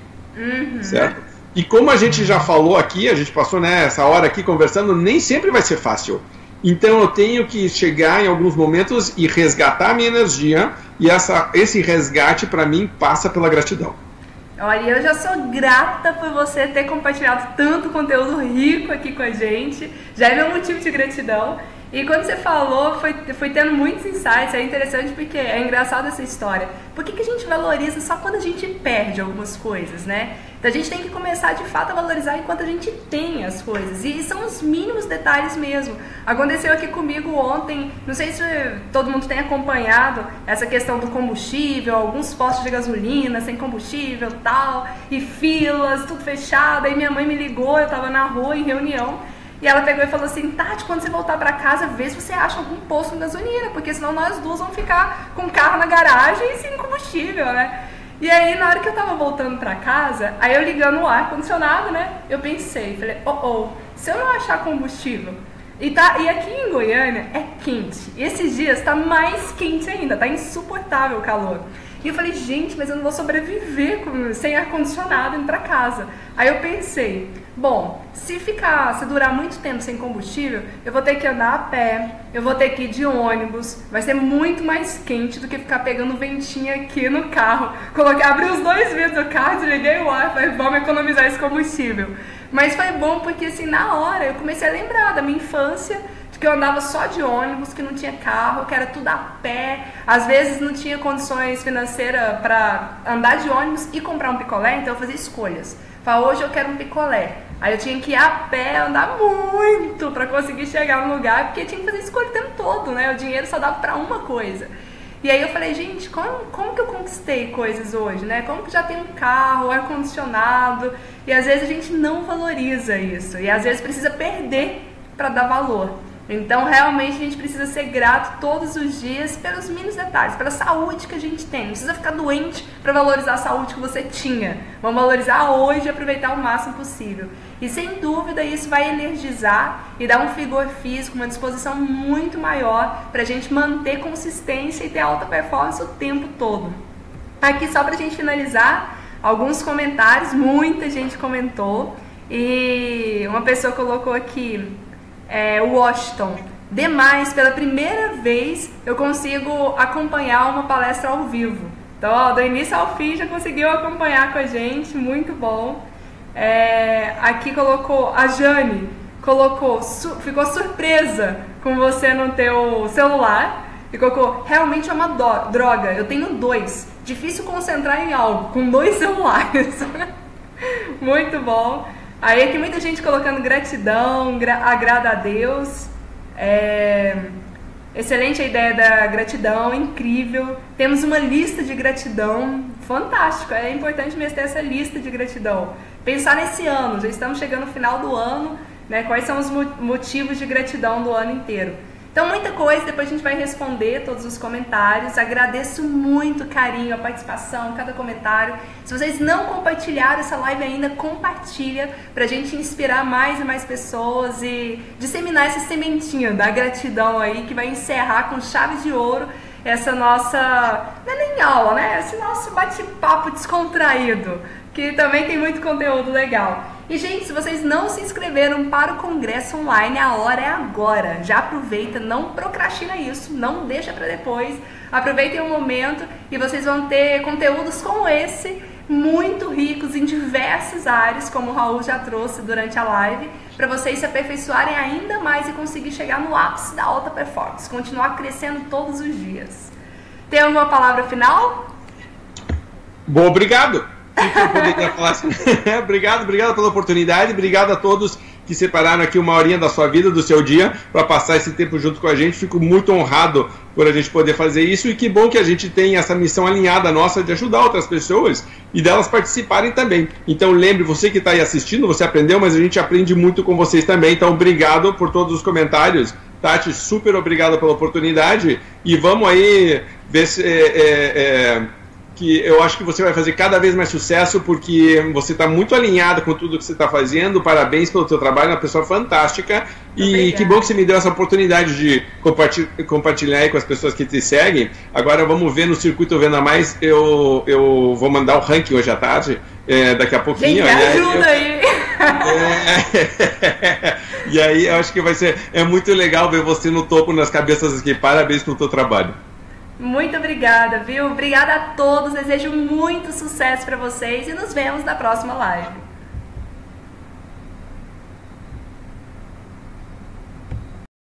Certo? E como a gente já falou aqui, a gente passou essa hora aqui conversando, nem sempre vai ser fácil. Então eu tenho que chegar em alguns momentos e resgatar a minha energia, e esse resgate para mim passa pela gratidão. Olha, eu já sou grata por você ter compartilhado tanto conteúdo rico aqui com a gente, já é meu motivo de gratidão. E quando você falou, foi tendo muitos insights, é interessante porque é engraçado essa história. Por que a gente valoriza só quando a gente perde algumas coisas, né? Então a gente tem que começar de fato a valorizar enquanto a gente tem as coisas. E são os mínimos detalhes mesmo. Aconteceu aqui comigo ontem, não sei se todo mundo tem acompanhado essa questão do combustível, alguns postos de gasolina sem combustível e tal, e filas, tudo fechado. Aí minha mãe me ligou, eu tava na rua em reunião. E ela pegou e falou assim, Tati, quando você voltar pra casa, vê se você acha algum posto de gasolina, porque senão nós duas vamos ficar com o carro na garagem e sem combustível, né? E aí, na hora que eu tava voltando pra casa, aí eu ligando o ar-condicionado, né? Eu pensei, falei, se eu não achar combustível... E aqui em Goiânia é quente. E esses dias tá mais quente ainda, tá insuportável o calor. E eu falei, gente, mas eu não vou sobreviver sem ar-condicionado indo pra casa. Aí eu pensei, bom, se durar muito tempo sem combustível, eu vou ter que andar a pé, eu vou ter que ir de ônibus, vai ser muito mais quente do que ficar pegando ventinho aqui no carro. Abri os 2 vidros do carro, desliguei o ar, falei, vamos economizar esse combustível. Mas foi bom porque assim, na hora eu comecei a lembrar da minha infância, que eu andava só de ônibus, que não tinha carro, que era tudo a pé, às vezes não tinha condições financeiras para andar de ônibus e comprar um picolé, então eu fazia escolhas. Falei, hoje eu quero um picolé. Aí eu tinha que ir a pé, andar muito para conseguir chegar no lugar, porque tinha que fazer escolha o tempo todo, né? O dinheiro só dava para uma coisa. E aí eu falei, gente, como que eu conquistei coisas hoje, né? Como que já tem um carro, ar-condicionado, e às vezes a gente não valoriza isso, e às vezes precisa perder para dar valor. Então, realmente, a gente precisa ser grato todos os dias pelos mínimos detalhes, pela saúde que a gente tem. Não precisa ficar doente para valorizar a saúde que você tinha. Vamos valorizar hoje e aproveitar o máximo possível. E, sem dúvida, isso vai energizar e dar um vigor físico, uma disposição muito maior para a gente manter consistência e ter alta performance o tempo todo. Aqui, só para a gente finalizar, alguns comentários, muita gente comentou. E uma pessoa colocou aqui... Washington, demais, pela primeira vez eu consigo acompanhar uma palestra ao vivo. Então, ó, do início ao fim já conseguiu acompanhar com a gente, muito bom. Aqui colocou, a Jane colocou, ficou surpresa com você no teu celular e colocou, realmente é uma droga, eu tenho 2, difícil concentrar em algo, com 2 celulares. Muito bom. Aí aqui muita gente colocando gratidão, agrada a Deus, excelente a ideia da gratidão, incrível. Temos uma lista de gratidão, fantástico, é importante mesmo ter essa lista de gratidão. Pensar nesse ano, já estamos chegando no final do ano, né? Quais são os motivos de gratidão do ano inteiro. Então, muita coisa, depois a gente vai responder todos os comentários. Agradeço muito o carinho, a participação, cada comentário. Se vocês não compartilharam essa live ainda, compartilha pra gente inspirar mais e mais pessoas e disseminar essa sementinha da gratidão aí, que vai encerrar com chave de ouro essa nossa, não é nem aula, né? Esse nosso bate-papo descontraído, que também tem muito conteúdo legal. E, gente, se vocês não se inscreveram para o Congresso Online, a hora é agora. Já aproveita, não procrastina isso, não deixa para depois. Aproveitem o momento e vocês vão ter conteúdos como esse, muito ricos em diversas áreas, como o Raul já trouxe durante a live, para vocês se aperfeiçoarem ainda mais e conseguir chegar no ápice da alta performance, continuar crescendo todos os dias. Tem alguma palavra final? Bom, obrigado. Eu poderia falar assim. Obrigado pela oportunidade, obrigado a todos que separaram aqui uma horinha da sua vida, do seu dia, para passar esse tempo junto com a gente. Fico muito honrado por a gente poder fazer isso, e que bom que a gente tem essa missão alinhada nossa de ajudar outras pessoas e delas participarem também. Então lembre, você que está aí assistindo, você aprendeu, mas a gente aprende muito com vocês também. Então obrigado por todos os comentários. Tati, super obrigado pela oportunidade, e vamos aí ver se... que eu acho que você vai fazer cada vez mais sucesso, porque você está muito alinhado com tudo que você está fazendo. Parabéns pelo seu trabalho, uma pessoa fantástica. E que bom que você me deu essa oportunidade de compartilhar aí com as pessoas que te seguem. Agora vamos ver no Circuito Venda Mais, eu vou mandar o ranking hoje à tarde, daqui a pouquinho. Gente, ajuda aí! E aí eu acho que vai ser muito legal ver você no topo, nas cabeças aqui. Parabéns pelo teu trabalho. Muito obrigada, viu? Obrigada a todos, desejo muito sucesso para vocês e nos vemos na próxima live.